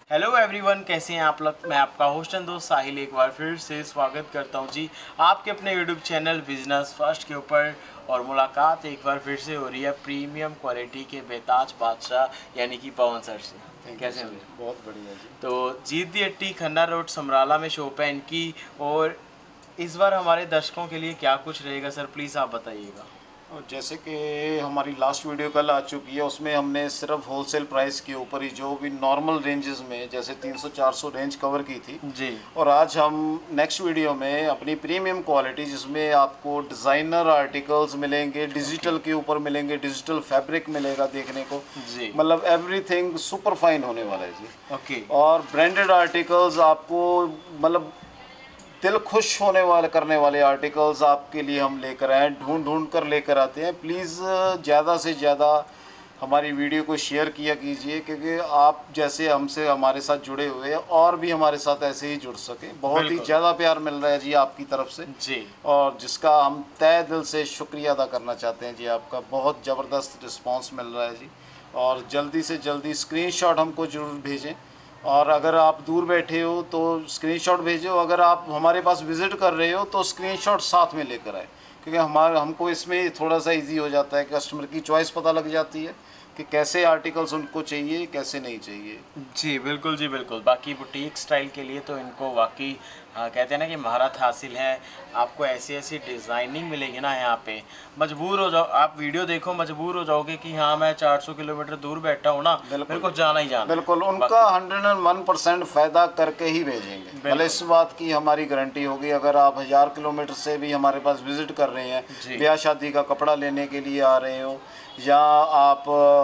Hello everyone, कैसे हैं आप लोग। मैं आपका होस्ट एंड दोस्त साहिल एक बार फिर से स्वागत करता हूं जी आपके अपने यूट्यूब चैनल बिजनेस फर्स्ट के ऊपर। और मुलाकात एक बार फिर से हो रही है प्रीमियम क्वालिटी के बेताज बादशाह यानी कि पवन सर से। कैसे हैं? बहुत बढ़िया जी। तो जीत दी हट्टी खन्ना रोड समराला में शॉप है इनकी। और इस बार हमारे दर्शकों के लिए क्या कुछ रहेगा सर, प्लीज़ आप बताइएगा। जैसे कि हमारी लास्ट वीडियो कल आ चुकी है, उसमें हमने सिर्फ होलसेल प्राइस के ऊपर ही जो भी नॉर्मल रेंजेस में जैसे 300-400 रेंज कवर की थी जी। और आज हम नेक्स्ट वीडियो में अपनी प्रीमियम क्वालिटी जिसमें आपको डिज़ाइनर आर्टिकल्स मिलेंगे, डिजिटल के ऊपर मिलेंगे, डिजिटल फैब्रिक मिलेगा देखने को जी। मतलब एवरीथिंग सुपर फाइन होने वाला है जी। ओके। और ब्रांडेड आर्टिकल्स आपको मतलब दिल खुश होने वाले करने वाले आर्टिकल्स आपके लिए हम लेकर आए, ढूंढ कर लेकर आते हैं। प्लीज़ ज़्यादा से ज़्यादा हमारी वीडियो को शेयर किया कीजिए, क्योंकि आप जैसे हमसे हमारे साथ जुड़े हुए हैं और भी हमारे साथ ऐसे ही जुड़ सके। बहुत ही ज़्यादा प्यार मिल रहा है जी आपकी तरफ से जी, और जिसका हम तहे दिल से शुक्रिया अदा करना चाहते हैं जी। आपका बहुत ज़बरदस्त रिस्पॉन्स मिल रहा है जी। और जल्दी से जल्दी स्क्रीनशॉट हमको ज़रूर भेजें। और अगर आप दूर बैठे हो तो स्क्रीनशॉट भेजो, अगर आप हमारे पास विज़िट कर रहे हो तो स्क्रीनशॉट साथ में लेकर आए, क्योंकि हमको इसमें थोड़ा सा इजी हो जाता है, कस्टमर की चॉइस पता लग जाती है कि कैसे आर्टिकल्स उनको चाहिए कैसे नहीं चाहिए। जी बिल्कुल जी बिल्कुल। बाकी बुटीक स्टाइल के लिए तो इनको वाकई कहते हैं ना कि महारत हासिल है। आपको ऐसी ऐसी डिज़ाइनिंग मिलेगी ना यहाँ पे, मजबूर हो जाओ आप। वीडियो देखो मजबूर हो जाओगे कि हाँ मैं 400 किलोमीटर दूर बैठा हूँ ना, मेरे को जाना ही जाना। बिल्कुल, उनका 101% फ़ायदा करके ही भेजेंगे। मतलब इस बात की हमारी गारंटी होगी। अगर आप 1000 किलोमीटर से भी हमारे पास विज़िट कर रहे हैं, ब्याह शादी का कपड़ा लेने के लिए आ रहे हो या आप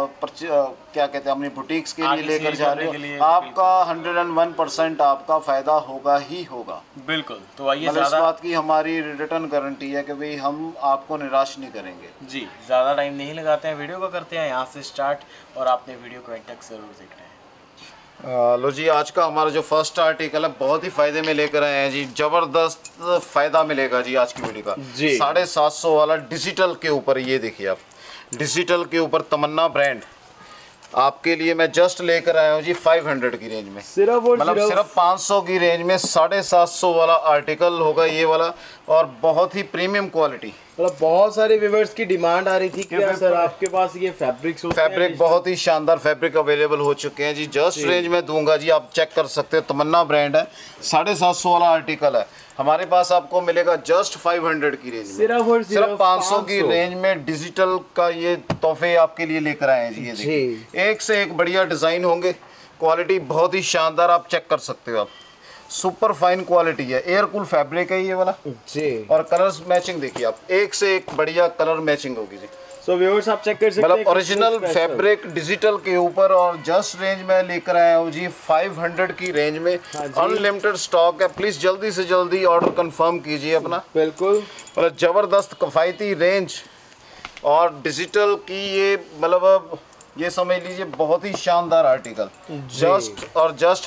क्या कहते हैं अपनी बुटीक्स के लिए लेकर जा रहे हो, आपका 101% आपका फ़ायदा होगा ही होगा। बिल्कुल। तो आइए, मतलब इस बात की हमारी रिटर्न गारंटी है कि भाई हम आपको निराश नहीं करेंगे जी। ज़्यादा टाइम नहीं लगाते हैं, वीडियो को करते हैं यहाँ से स्टार्ट और आपने वीडियो को एंड तक ज़रूर देखना है। लो जी, आज का हमारा जो फर्स्ट आर्टिकल है बहुत ही फ़ायदे में लेकर आए हैं जी। ज़बरदस्त फ़ायदा मिलेगा जी आज की वीडियो का। 750 वाला डिजिटल के ऊपर, ये देखिए आप, डिजिटल के ऊपर तमन्ना ब्रांड आपके लिए मैं जस्ट लेकर आया हूँ जी 500 की रेंज में। सिर्फ 500 की रेंज में 750 वाला आर्टिकल होगा ये वाला, और बहुत ही प्रीमियम क्वालिटी। मतलब बहुत सारे व्यूअर्स की डिमांड आ रही थी कि सर आपके पास ये फैब्रिक बहुत ही शानदार फैब्रिक अवेलेबल हो चुके हैं जी। जस्ट रेंज में दूंगा जी, आप चेक कर सकते हो। तमन्ना ब्रांड है, 750 वाला आर्टिकल है हमारे पास, आपको मिलेगा जस्ट 500 की रेंज में। सिर्फ 500 की रेंज में डिजिटल का ये तोहफे आपके लिए लेकर आए हैं जी। ये देखिए, एक से एक बढ़िया डिज़ाइन होंगे, क्वालिटी बहुत ही शानदार, आप चेक कर सकते हो। आप सुपर फाइन क्वालिटी है, एयर कूल फैब्रिक है ये वाला जी। और कलर्स मैचिंग देखिए आप, एक से एक बढ़िया कलर मैचिंग होगी जी। सो व्यूअर्स आप चेक कर सकते हैं, मतलब ओरिजिनल फैब्रिक डिजिटल के ऊपर। और जस्ट रेंज में लेकर आया हूँ जी 500 की रेंज में। अनलिमिटेड स्टॉक है, प्लीज जल्दी से जल्दी ऑर्डर कंफर्म कीजिए अपना। बिल्कुल। मतलब जबरदस्त किफायती रेंज और डिजिटल की ये, मतलब ये समझ लीजिए बहुत ही शानदार आर्टिकल। जस्ट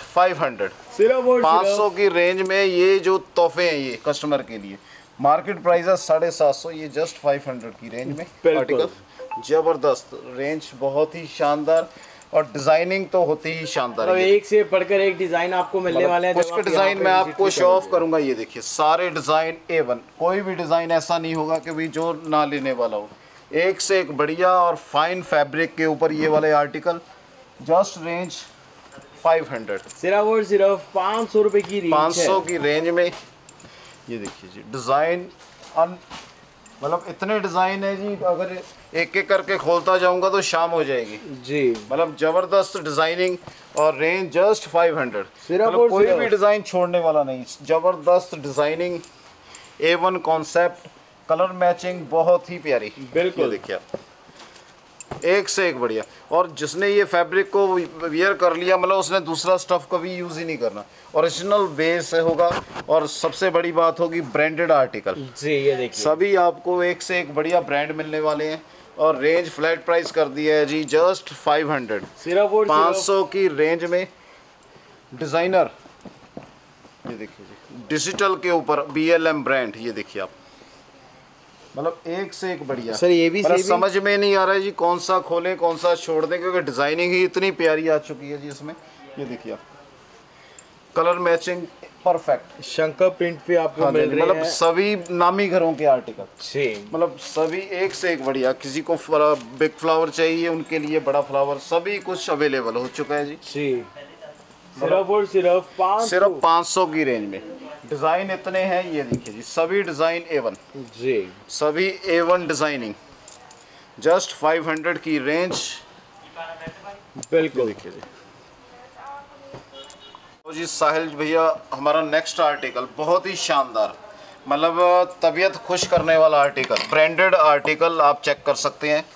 500 की रेंज में ये जो तोहफे हैं ये कस्टमर के लिए। मार्केट प्राइस है 750, ये जस्ट 500 की रेंज में आर्टिकल। जबरदस्त रेंज, बहुत ही शानदार, और डिजाइनिंग तो होती ही शानदार है। एक से बढ़कर एक डिजाइन आपको मिलने वाले हैं। कुछ के डिजाइन मैं आपको शो ऑफ करूंगा, ये देखिए सारे डिजाइन A1, कोई भी डिजाइन ऐसा नहीं होगा कि भाई जो ना लेने वाला हो। एक से एक बढ़िया और फाइन फैब्रिक के ऊपर ये वाले आर्टिकल। जस्ट रेंज 500, सिर्फ और सिर्फ 500 रुपए की रेंज, 500 की रेंज में। ये देखिए जी डिज़ाइन, मतलब इतने डिज़ाइन है जी, अगर एक एक करके खोलता जाऊंगा तो शाम हो जाएगी जी। मतलब ज़बरदस्त डिज़ाइनिंग और रेंज जस्ट 500। मतलब कोई भी डिज़ाइन छोड़ने वाला नहीं, ज़बरदस्त designing, A1 concept, colour matching बहुत ही प्यारी। बिल्कुल देखिए आप, एक से एक बढ़िया। और जिसने ये फैब्रिक को वियर कर लिया, मतलब उसने दूसरा स्टफ कभी यूज़ ही नहीं करना, ओरिजिनल बेस होगा। और सबसे बड़ी बात होगी ब्रांडेड आर्टिकल जी। ये देखिए सभी आपको एक से एक बढ़िया ब्रांड मिलने वाले हैं। और रेंज फ्लैट प्राइस कर दिया है जी जस्ट 500, सिर्फ 500 की रेंज में। डिज़ाइनर ये देखिए जी, डिजिटल के ऊपर BLM ब्रांड, ये देखिए आप, मतलब एक से एक बढ़िया सर। ये भी समझ में नहीं आ रहा है जी कौन सा खोलें कौन सा छोड़ दें, क्योंकि डिज़ाइनिंग ही इतनी प्यारी आ चुकी है जी इसमें। ये देखिए आप, colour matching perfect, Shankar print पे आपको मिल रहे मतलब हैं। सभी नामी घरों के आर्टिकल जी, मतलब सभी एक से एक बढ़िया। किसी को बिग फ्लावर चाहिए उनके लिए बड़ा फ्लावर, सभी कुछ अवेलेबल हो चुका है जी। सिर्फ और सिर्फ 500 की रेंज में। डिज़ाइन इतने हैं, ये देखिए जी, सभी डिज़ाइन A1 जी, सभी A1 डिज़ाइनिंग, जस्ट 500 की रेंज। बिल्कुल। देखिए जी, तो जी साहिल भैया हमारा नेक्स्ट आर्टिकल बहुत ही शानदार, मतलब तबीयत खुश करने वाला आर्टिकल, ब्रांडेड आर्टिकल आप चेक कर सकते हैं।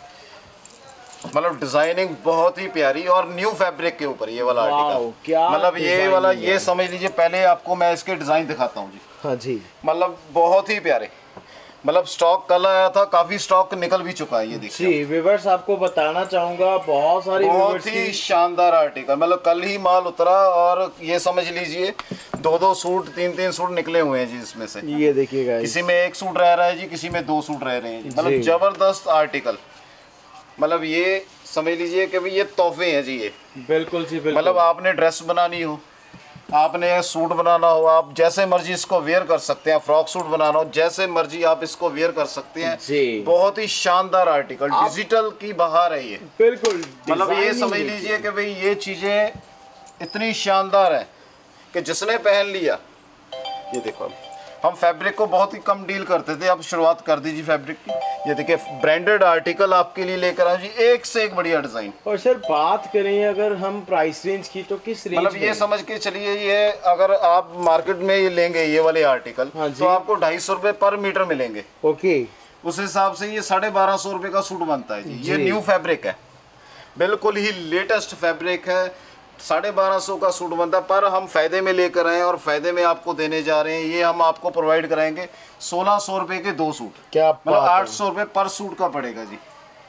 मतलब डिजाइनिंग बहुत ही प्यारी और न्यू फैब्रिक के ऊपर ये वाला आर्टिकल, क्या मतलब ये designing वाला, है। ये समझ लीजिए। पहले आपको मैं इसके डिज़ाइन दिखाता हूँ जी। हाँ जी, मतलब बहुत ही प्यारे, मतलब स्टॉक कल आया था, काफ़ी स्टॉक निकल भी चुका है। ये देखिए जी व्यूअर्स, आपको बताना चाहूंगा बहुत सारी बहुत ही शानदार आर्टिकल, मतलब कल ही माल उतरा और ये समझ लीजिए 2-2 सूट 3-3 सूट निकले हुए हैं जी इसमें से। ये देखिएगा, किसी में 1 सूट रह रहा है जी, किसी में 2 सूट रह रहे हैं जी। मतलब जी। जबरदस्त आर्टिकल, मतलब ये समझ लीजिए कि भाई ये तोहफे हैं जी ये। बिल्कुल जी, बिल्कुल। मतलब आपने ड्रेस बनानी हो, आपने सूट बनाना हो, आप जैसे मर्जी इसको वेयर कर सकते हैं। फ्रॉक सूट बनाना हो, जैसे मर्जी आप इसको वेयर कर सकते हैं जी। बहुत ही शानदार आर्टिकल, डिजिटल की बहार है ये। बिल्कुल, मतलब ये designing समझ लीजिए कि भाई ये चीज़ें इतनी शानदार हैं कि जिसने पहन लिया, ये देखो अब हम फैब्रिक को बहुत ही कम डील करते थे, अब शुरुआत कर दीजिए फैब्रिक की। ये देखिए ब्रांडेड आर्टिकल आपके लिए लेकर आए जी, एक से एक बढ़िया डिज़ाइन। और सर बात करें अगर हम प्राइस रेंज की, तो किस रेंज मतलब ये समझ के चलिए, ये अगर आप मार्केट में ये लेंगे ये वाले आर्टिकल, हाँ जी। तो आपको 250 रुपये पर मीटर मिलेंगे। ओके, उस हिसाब से ये 1250 रुपये का सूट बनता है जी। ये जी। न्यू फैब्रिक है, बिल्कुल ही लेटेस्ट फैब्रिक है। 1250 का सूट बनता है, पर हम फ़ायदे में लेकर आए हैं और फ़ायदे में आपको देने जा रहे हैं। ये हम आपको प्रोवाइड कराएंगे 1600 रुपये के 2 सूट, क्या मतलब बात है। 800 रुपये पर सूट का पड़ेगा जी।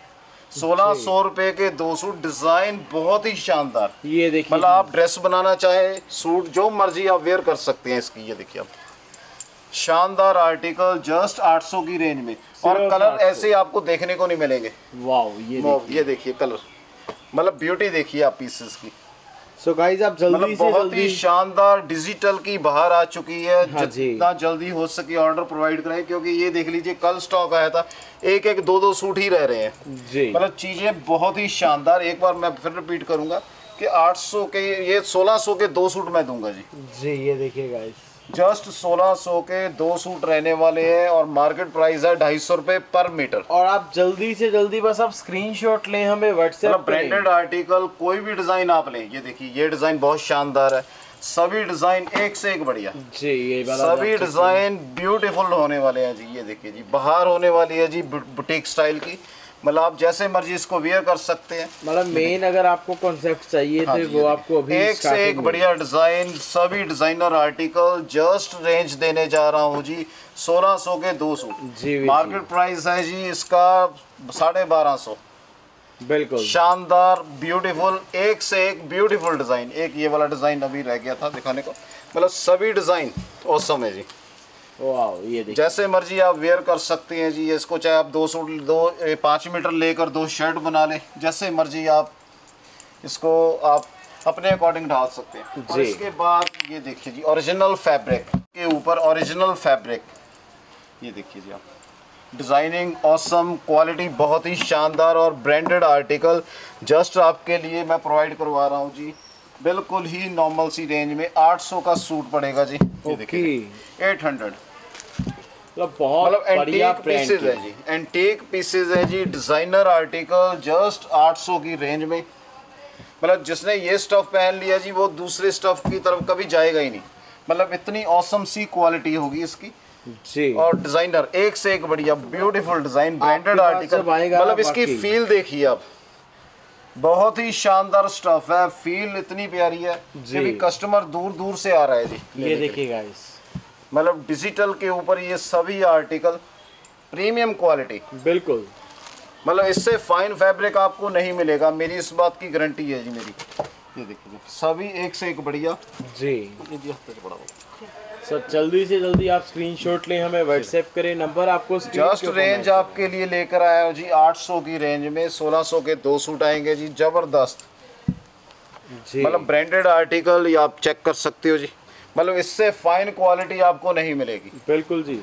1600 रुपये के 2 सूट, डिज़ाइन बहुत ही शानदार। ये देखिए, मतलब आप ड्रेस बनाना चाहे, सूट जो मर्जी आप वेयर कर सकते हैं इसकी। ये देखिए आप शानदार आर्टिकल, जस्ट 800 की रेंज में। और सिर्फ कलर 800। ऐसे आपको देखने को नहीं मिलेंगे। वाओ, ये देखिए कलर, मतलब ब्यूटी देखिए आप पीसेस की। सो गाइस, आप जल्दी मतलब से बहुत जल्दी। ही शानदार डिजिटल की बाहर आ चुकी है। हाँ जी। जितना जल्दी हो सके ऑर्डर प्रोवाइड करें, क्योंकि ये देख लीजिए कल स्टॉक आया था, एक एक 2-2 सूट ही रह रहे हैं जी, मतलब चीज़ें बहुत ही शानदार। एक बार मैं फिर रिपीट करूंगा कि 800 के ये 1600 के 2 सूट मैं दूंगा जी। जी, ये देखिए गाइस, जस्ट 1600 के 2 सूट रहने वाले हैं और मार्केट प्राइस है 250 रुपये पर मीटर। और आप जल्दी से जल्दी बस आप स्क्रीनशॉट लें, हमें व्हाट्सएप मतलब ब्रांडेड आर्टिकल, कोई भी डिज़ाइन आप लें। ये देखिए ये डिज़ाइन बहुत शानदार है, सभी डिज़ाइन एक से एक बढ़िया। जी, ये वाला सभी डिज़ाइन ब्यूटीफुल होने वाले हैं जी। ये देखिए जी, बाहर होने वाली है जी बुटीक स्टाइल की। मतलब आप जैसे मर्जी इसको वेयर कर सकते हैं। मतलब मेन अगर आपको कॉन्सेप्ट चाहिए हाँ तो जी, वो आपको अभी एक से starting एक में। बढ़िया डिज़ाइन, सभी डिज़ाइनर आर्टिकल। जस्ट रेंज देने जा रहा हूँ जी 1600 के 2 सूट। जी, जी। मार्केट प्राइस है जी इसका 1250। बिल्कुल, शानदार ब्यूटीफुल, एक से एक ब्यूटीफुल डिज़ाइन। एक ये वाला डिज़ाइन अभी रह गया था दिखाने को। मतलब सभी डिज़ाइन ऑसम है जी, वाओ, ये देखिए, जैसे मर्जी आप वेयर कर सकते हैं जी। इसको चाहे आप 2 सूट 5 मीटर लेकर 2 शर्ट बना लें, जैसे मर्जी आप इसको आप अपने अकॉर्डिंग डाल सकते हैं। और जी। इसके बाद ये देखिए जी, ओरिजिनल फैब्रिक के ऊपर ओरिजिनल फैब्रिक। ये देखिए जी आप, डिज़ाइनिंग ऑसम, क्वालिटी बहुत ही शानदार और ब्रांडेड आर्टिकल जस्ट आपके लिए मैं प्रोवाइड करवा रहा हूँ जी। बिल्कुल ही नॉर्मल सी रेंज में 800 का सूट पड़ेगा जी। ये देखिए 800, मतलब बहुत मतलब बढ़िया एंटीक पीसेज है जी, एंटीक पीसेज है जी। डिज़ाइनर आर्टिकल जस्ट 800 की रेंज में। मतलब जिसने ये स्टफ़ पहन लिया जी, वो दूसरे स्टफ़ की तरफ कभी जाएगा ही नहीं। मतलब इतनी ऑसम सी क्वालिटी होगी इसकी जी, और डिज़ाइनर एक से एक बढ़िया ब्यूटीफुल डिज़ाइन, ब्रांडेड आर्टिकल। मतलब इसकी फील देखिए आप, बहुत ही शानदार स्टफ़ है। फील इतनी प्यारी है कि भी कस्टमर दूर दूर से आ रहा है जी। ये देखिए गाइस, मतलब डिजिटल के ऊपर ये सभी आर्टिकल प्रीमियम क्वालिटी। बिल्कुल, मतलब इससे फाइन फैब्रिक आपको नहीं मिलेगा, मेरी इस बात की गारंटी है जी मेरी। ये देखिए सभी एक से एक बढ़िया जी। ये जी हफ्ते से बड़ा हो। सर जल्दी से जल्दी आप स्क्रीनशॉट लें, हमें व्हाट्सएप करें, नंबर आपको स्क्रीन जस्ट के ऊपर रेंज mention आपके लिए लेकर आया हूँ जी 800 की रेंज में। 1600 के 2 सूट आएंगे जी, जबरदस्त। जी, मतलब ब्रांडेड आर्टिकल ये आप चेक कर सकते हो जी। मतलब इससे फाइन क्वालिटी आपको नहीं मिलेगी। बिल्कुल जी।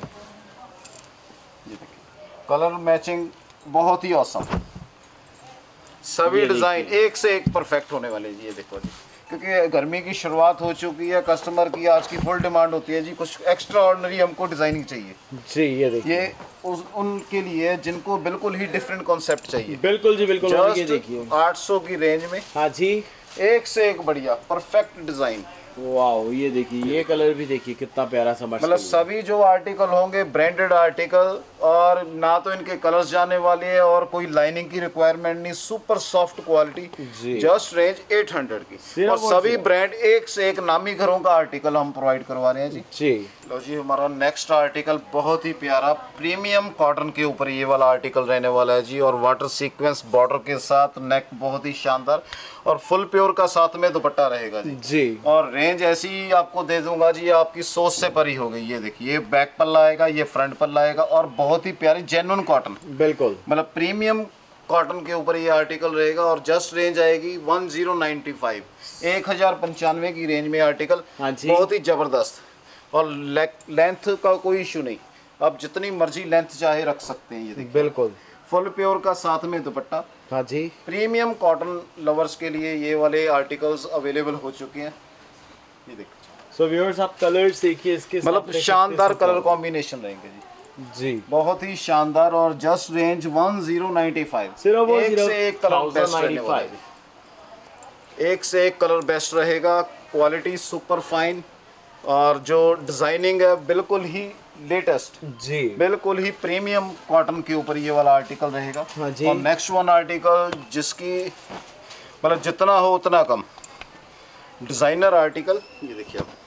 कलर मैचिंग बहुत ही औसम, सभी डिज़ाइन एक से एक परफेक्ट होने वाले जी। ये देखो जी, क्योंकि गर्मी की शुरुआत हो चुकी है, कस्टमर की आज की फुल डिमांड होती है जी, कुछ एक्स्ट्रा ऑर्डिनरी हमको डिज़ाइनिंग चाहिए जी। ये देखिए, ये उनके लिए जिनको बिल्कुल ही डिफरेंट कॉन्सेप्ट चाहिए। बिल्कुल जी बिल्कुल। ये देखिए 800 की रेंज में, हाँ जी, एक से एक बढ़िया परफेक्ट डिज़ाइन। वाह, ये देखिए, ये कलर भी देखिए कितना प्यारा समझ, मतलब सभी जो आर्टिकल होंगे ब्रांडेड आर्टिकल, और ना तो इनके कलर्स जाने वाले हैं और कोई लाइनिंग की रिक्वायरमेंट नहीं, super soft quality, just range 800 की, और सभी ब्रांड एक से एक नामी घरों का आर्टिकल हम प्रोवाइड करवा रहे हैं जी। जी लो जी, हमारा नेक्स्ट आर्टिकल बहुत ही प्यारा प्रीमियम कॉटन के ऊपर ये वाला आर्टिकल रहने वाला है जी, और वाटर सीक्वेंस बॉर्डर के साथ, नेक बहुत ही शानदार, और फुल प्योर का साथ में दुपट्टा रहेगा जी। और रेंज ऐसी आपको दे दूंगा जी, आपकी सोच से परी हो गई। ये देखिए, ये बैक पल्ला आएगा, ये फ्रंट पल्ला आएगा, और बहुत ही प्यारी जेन्युइन कॉटन, बिल्कुल मतलब प्रीमियम कॉटन के ऊपर ये आर्टिकल रहेगा। और जस्ट रेंज आएगी 1095, 1095 की रेंज में आर्टिकल, बहुत ही जबरदस्त। और लेंथ का कोई इशू नहीं, आप जितनी मर्जी लेंथ चाहे रख सकते हैं। ये देखिए, बिल्कुल फुल प्योर का साथ में दुपट्टा। हाँ जी, प्रीमियम कॉटन लवर्स के लिए ये वाले आर्टिकल्स अवेलेबल हो चुके हैं। ये देखिए, सो व्यूअर्स आप कलर्स देखिए इसके, मतलब शानदार कलर कॉम्बिनेशन रहेंगे जी, बहुत ही शानदार। और जस्ट रेंज 1095, एक से एक कलर बेस्ट रहने वाला है, एक से एक कलर बेस्ट रहेगा, क्वालिटी सुपर फाइन, और जो डिजाइनिंग है बिल्कुल ही लेटेस्ट जी, बिल्कुल ही प्रीमियम कॉटन के ऊपर ये वाला आर्टिकल रहेगा। हाँ जी। और नेक्स्ट वन आर्टिकल जिसकी मतलब जितना हो उतना कम, डिजाइनर आर्टिकल। ये देखिए आप,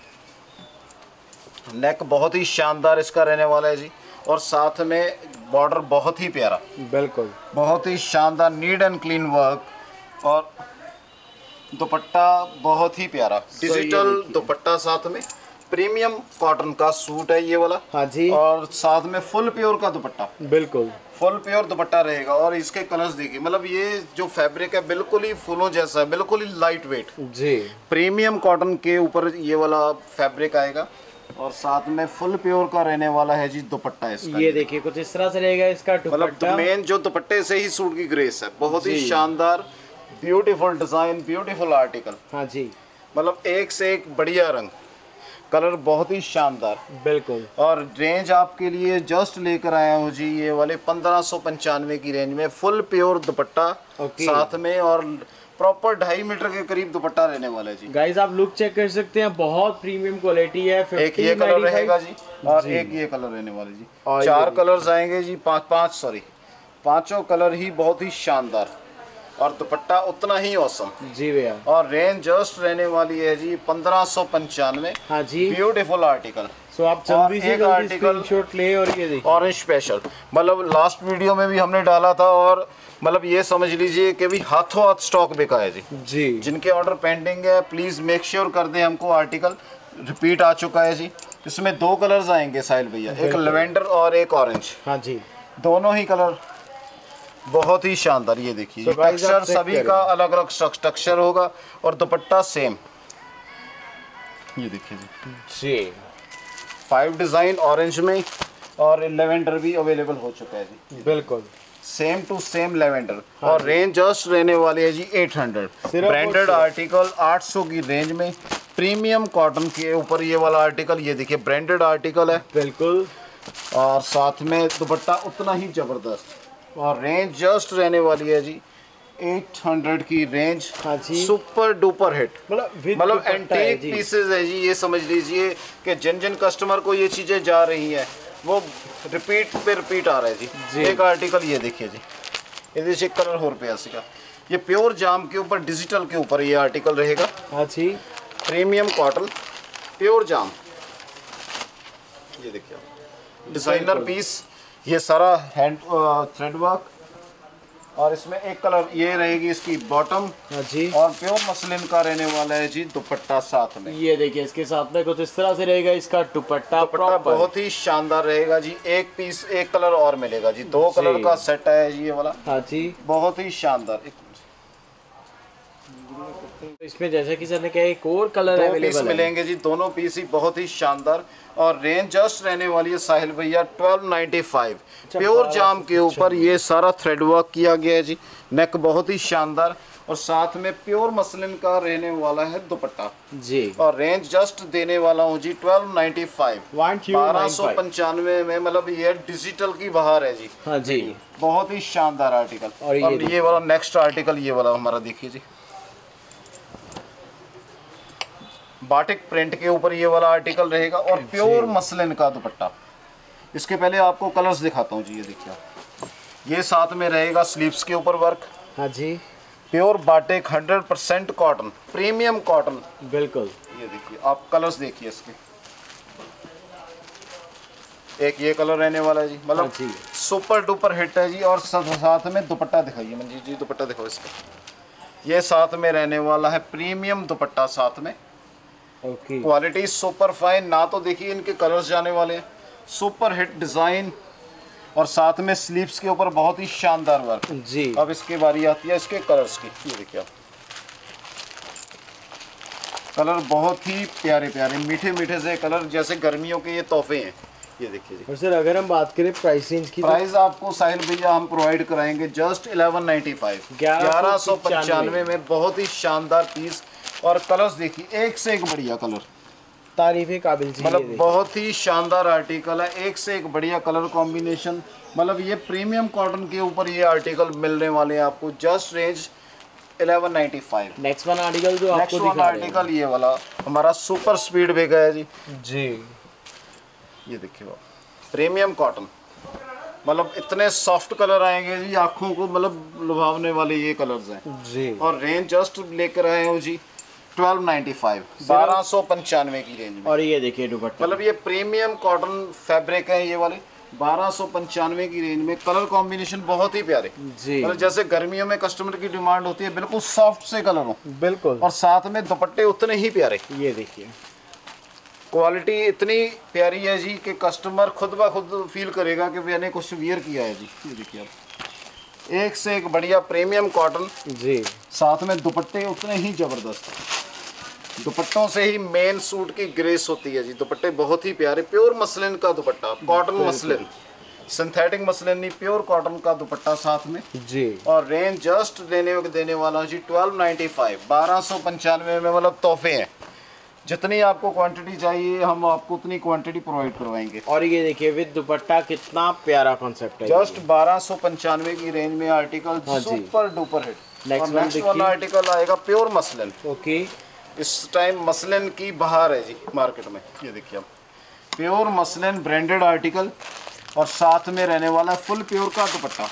नेक बहुत ही शानदार इसका रहने वाला है जी, और साथ में बॉर्डर बहुत ही प्यारा, बिल्कुल बहुत ही शानदार, नीट एंड क्लीन वर्क, और दुपट्टा बहुत ही प्यारा, डिजिटल दुपट्टा, साथ में प्रीमियम कॉटन का सूट है ये वाला। हाँ जी, और साथ में फुल प्योर का दुपट्टा, बिल्कुल फुल प्योर दुपट्टा रहेगा। और इसके कलर्स देखिए, मतलब ये जो फैब्रिक है बिल्कुल ही फूलों जैसा है, बिल्कुल ही लाइट वेट जी, प्रीमियम कॉटन के ऊपर ये वाला फैब्रिक आएगा, और साथ में फुल प्योर का रहने वाला है जी दुपट्टा इसका। ये देखिए कुछ इस तरह से रहेगा इसका मतलब दुपट्टा, मेन जो दुपट्टे से ही सूट की ग्रेस है, बहुत ही शानदार, ब्यूटीफुल डिजाइन, ब्यूटीफुल आर्टिकल। हाँ जी, मतलब एक से एक बढ़िया रंग, कलर बहुत ही शानदार, बिल्कुल। और रेंज आपके लिए जस्ट लेकर आया हूँ जी ये वाले 1595 की रेंज में, फुल प्योर दुपट्टा साथ में, और प्रॉपर 2.5 मीटर के करीब दुपट्टा रहने वाला है जी। गाइस आप लुक चेक कर सकते हैं, बहुत प्रीमियम क्वालिटी है। एक ये कलर रहेगा जी, और एक ये कलर रहने वाले जी, 4 कलर्स आएंगे जी, पांचों कलर ही बहुत ही शानदार, और दुपट्टा उतना ही औसम जी भैया। और रेंज जस्ट रहने वाली है जी 1595। हाँ जी, ब्यूटीफुल आर्टिकल। सो आप जल्दी से जल्दी स्क्रीनशॉट ले, और ये देखिए ऑरेंज स्पेशल, मतलब लास्ट वीडियो में भी हमने डाला था, और मतलब ये समझ लीजिए कि भी हाथों हाथ स्टॉक बिका है जी। जिनके ऑर्डर पेंडिंग है प्लीज़ मेक श्योर कर दें हमको, आर्टिकल रिपीट आ चुका है जी। इसमें 2 कलर्स आएंगे साहिल भैया, एक लेवेंडर और एक ऑरेंज। हाँ जी, दोनों ही कलर बहुत ही शानदार। ये देखिए, टेक्सचर सभी का अलग अलग स्ट्रक्चर होगा, और दुपट्टा सेम। ये देखिए जी, 5 डिज़ाइन ऑरेंज में, और लेवेंडर भी अवेलेबल हो चुका है जी, बिल्कुल सेम टू सेम लेवेंडर। और रेंज जस्ट रहने वाली है जी 800, ब्रांडेड आर्टिकल 800 की रेंज में, प्रीमियम कॉटन के ऊपर ये वाला आर्टिकल। ये देखिए ब्रांडेड आर्टिकल है, बिल्कुल, और साथ में दुपट्टा उतना ही जबरदस्त, और रेंज जस्ट रहने वाली है जी 800 की रेंज। हाँ जी, सुपर डुपर हिट, मतलब एंटीक जी। पीसेस है जी। ये समझ लीजिए कि जिन जिन कस्टमर को ये चीज़ें जा रही हैं वो रिपीट पे रिपीट आ रहा है जी। एक आर्टिकल ये देखिए जी, ये से कलर हो रुपया का, ये प्योर जाम के ऊपर, डिजिटल के ऊपर ये आर्टिकल रहेगा। हाँ जी, प्रीमियम कॉटन प्योर जाम। ये देखिए डिज़ाइनर पीस, ये सारा हैंड थ्रेड वर्क, और इसमें एक कलर ये रहेगी इसकी बॉटम। हाँ जी, और प्योर मसलिन का रहने वाला है जी दुपट्टा साथ में। ये देखिए इसके साथ में कुछ इस तरह से रहेगा इसका दुपट्टा बहुत ही शानदार रहेगा जी। एक पीस एक कलर और मिलेगा जी, 2 कलर का सेट है जी ये वाला। हाँ जी, बहुत ही शानदार। इसमें जैसा कि सर ने कहा एक और कलर दो पीस अवेलेबल है। मिलेंगे जी, दोनों पीस ही बहुत ही शानदार। और रेंज जस्ट रहने वाली है साहिल भैया 1295। प्योर जाम के ऊपर ये सारा थ्रेड वर्क किया गया है जी। नेक बहुत ही शानदार और साथ में प्योर मसलिन का रहने वाला है दुपट्टा जी। और रेंज जस्ट देने वाला हूँ जी 1295। 1295 में, मतलब ये डिजिटल की बहार है जी। हाँ जी, बहुत ही शानदार आर्टिकल। और ये वाला नेक्स्ट आर्टिकल ये वाला हमारा देखिए जी, बाटिक प्रिंट के ऊपर ये वाला आर्टिकल रहेगा और प्योर मसलिन का दुपट्टा। इसके पहले आपको कलर्स दिखाता हूँ जी। ये देखिए, ये साथ में रहेगा स्लीव्स के ऊपर वर्क। हाँ जी, pure batik 100% cotton, premium cotton. बिल्कुल। ये देखिए, आप कलर्स देखिए इसके। एक ये कलर रहने वाला है जी, मतलब सुपर डुपर हिट है जी। और साथ में दुपट्टा दिखाइए मंजीत जी, दुपट्टा दिखाओ इसका। ये साथ में रहने वाला है प्रीमियम दुपट्टा साथ में। Okay, quality super fine. ना तो देखिए इनके कलर्स जाने वाले हैं, सुपर हिट डिजाइन और साथ में स्लीव्स के ऊपर बहुत ही शानदार वर्क जी। अब इसकी बारी आती है इसके कलर्स की। ये देखिए आप, कलर बहुत ही प्यारे प्यारे मीठे मीठे से कलर, जैसे गर्मियों के ये तोहफे हैं। ये देखिए जी। और सर अगर हम बात करें प्राइस रेंज की, प्राइस आपको साहिल भैया हम प्रोवाइड कराएंगे जस्ट 1195, 1195 में। बहुत ही शानदार पीस और कलर्स देखिए, एक से एक बढ़िया कलर, तारीफे काबिल जी। मतलब बहुत ही शानदार आर्टिकल है, एक से एक बढ़िया कलर कॉम्बिनेशन। मतलब ये प्रीमियम कॉटन के ऊपर ये आर्टिकल मिलने वाले हैं आपको just range 1195। Next one article जो आपको नेक्स्ट वन आर्टिकल ये वाला हमारा सुपर स्पीड वेगा है जी। जी, ये देखिए प्रीमियम कॉटन, मतलब इतने सॉफ्ट कलर आएंगे जी, आंखों को मतलब लुभावने वाले ये कलर्स हैं जी। और रेंज जस्ट लेकर आए हो जी 1295, 1295 की रेंज में। और ये देखिए दुपट्टा, मतलब ये प्रीमियम कॉटन फैब्रिक है ये वाले, 1295 की रेंज में। कलर कॉम्बिनेशन बहुत ही प्यारे जी। मतलब जैसे गर्मियों में कस्टमर की डिमांड होती है बिल्कुल सॉफ्ट से कलर हो, बिल्कुल। और साथ में दुपट्टे उतने ही प्यारे। ये देखिए, क्वालिटी इतनी प्यारी है जी कि कस्टमर खुद ब खुद फील करेगा कि मैंने कुछ वियर किया है जी। ये देखिए आप, एक से एक बढ़िया प्रीमियम कॉटन जी। साथ में दुपट्टे उतने ही जबरदस्त। दुपट्टों से ही मेन सूट की ग्रेस होती है जी। दुपट्टे बहुत ही प्यारे, प्योर मसलिन का दुपट्टा, कॉटन मसलिन, सिंथेटिक मसलिन नहीं, प्योर कॉटन का दुपट्टा साथ में जी। और रेंज जस्ट देने वाला जी 1295, 1295 में। मतलब तोहफे हैं, जितनी आपको क्वांटिटी चाहिए हम आपको उतनी क्वांटिटी प्रोवाइड करवाएंगे। और ये देखिए विद दुपट्टा कितना प्यारा कॉन्सेप्ट है। जस्ट 1295 की रेंज में article super duper hit. Next one article आएगा प्योर मसलिन। ओके, इस टाइम मसलिन की बहार है जी मार्केट में। ये देखिए आप, प्योर मसलिन ब्रांडेड आर्टिकल और साथ में रहने वाला फुल प्योर का दुपट्टा।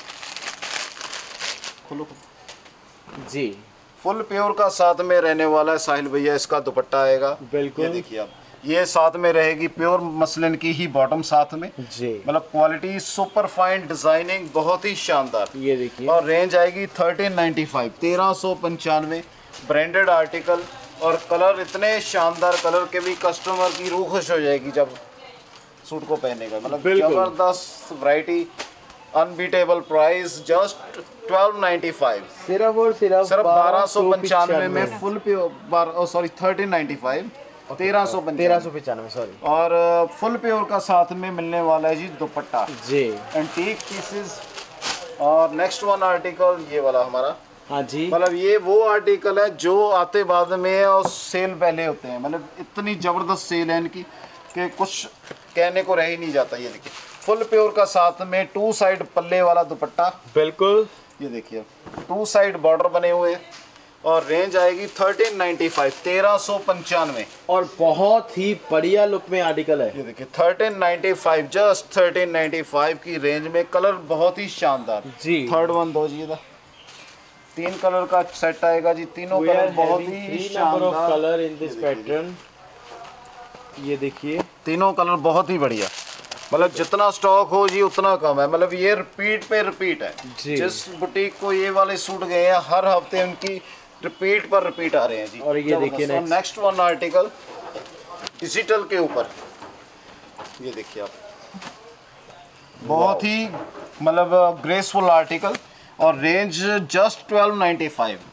खोलो जी, फुल प्योर का साथ में रहने वाला है साहिल भैया, इसका दुपट्टा आएगा। बिल्कुल। ये देखिए आप, ये साथ में रहेगी प्योर मसलिन की ही बॉटम साथ में जी। मतलब क्वालिटी सुपर फाइन, डिजाइनिंग बहुत ही शानदार। ये देखिए, और रेंज आएगी 1395, 1395, ब्रांडेड आर्टिकल। और कलर इतने शानदार कलर के भी कस्टमर की रूह खुश हो जाएगी जब सूट को पहनेगा। मतलब जबरदस्त वैरायटी, अनबीटेबल प्राइस जस्ट 1295, सिर्फ और सिर्फ 1295 में फुल प्योर, सॉरी 1395, 1395 सॉरी। और फुल प्योर का साथ में मिलने वाला है जी दुपट्टा जी। Antique pieces. और नेक्स्ट वन आर्टिकल ये वाला हमारा, हाँ जी, मतलब ये वो आर्टिकल है जो आते बाद में और सेल पहले होते हैं। मतलब इतनी जबरदस्त सेल है इनकी कि कुछ कहने को रह ही नहीं जाता। ये देखिए फुल प्योर का साथ में 2 साइड पल्ले वाला दुपट्टा। बिल्कुल। ये देखिए 2 साइड बॉर्डर बने हुए और रेंज आएगी 1395, 1395। और बहुत ही बढ़िया लुक में आर्टिकल है। ये देखिए 1395, जस्ट 1395 की रेंज में। कलर बहुत ही शानदार जी। थर्ड वन दो जी, 3 कलर का सेट आएगा जी। तीनों कलर बहुत ही शानदार कलर इन दिस पैटर्न। ये देखिए तीनों कलर बहुत ही बढ़िया। मतलब जितना स्टॉक हो जी उतना कम है। मतलब ये रिपीट पे रिपीट है जी। जिस बुटीक को ये वाले सूट गए हैं हर हफ्ते उनकी रिपीट पर रिपीट आ रहे हैं जी। और ये देखिए नेक्स्ट वन आर्टिकल डिजिटल के ऊपर। ये देखिए आप, बहुत ही मतलब ग्रेसफुल आर्टिकल और रेंज जस्ट 1295।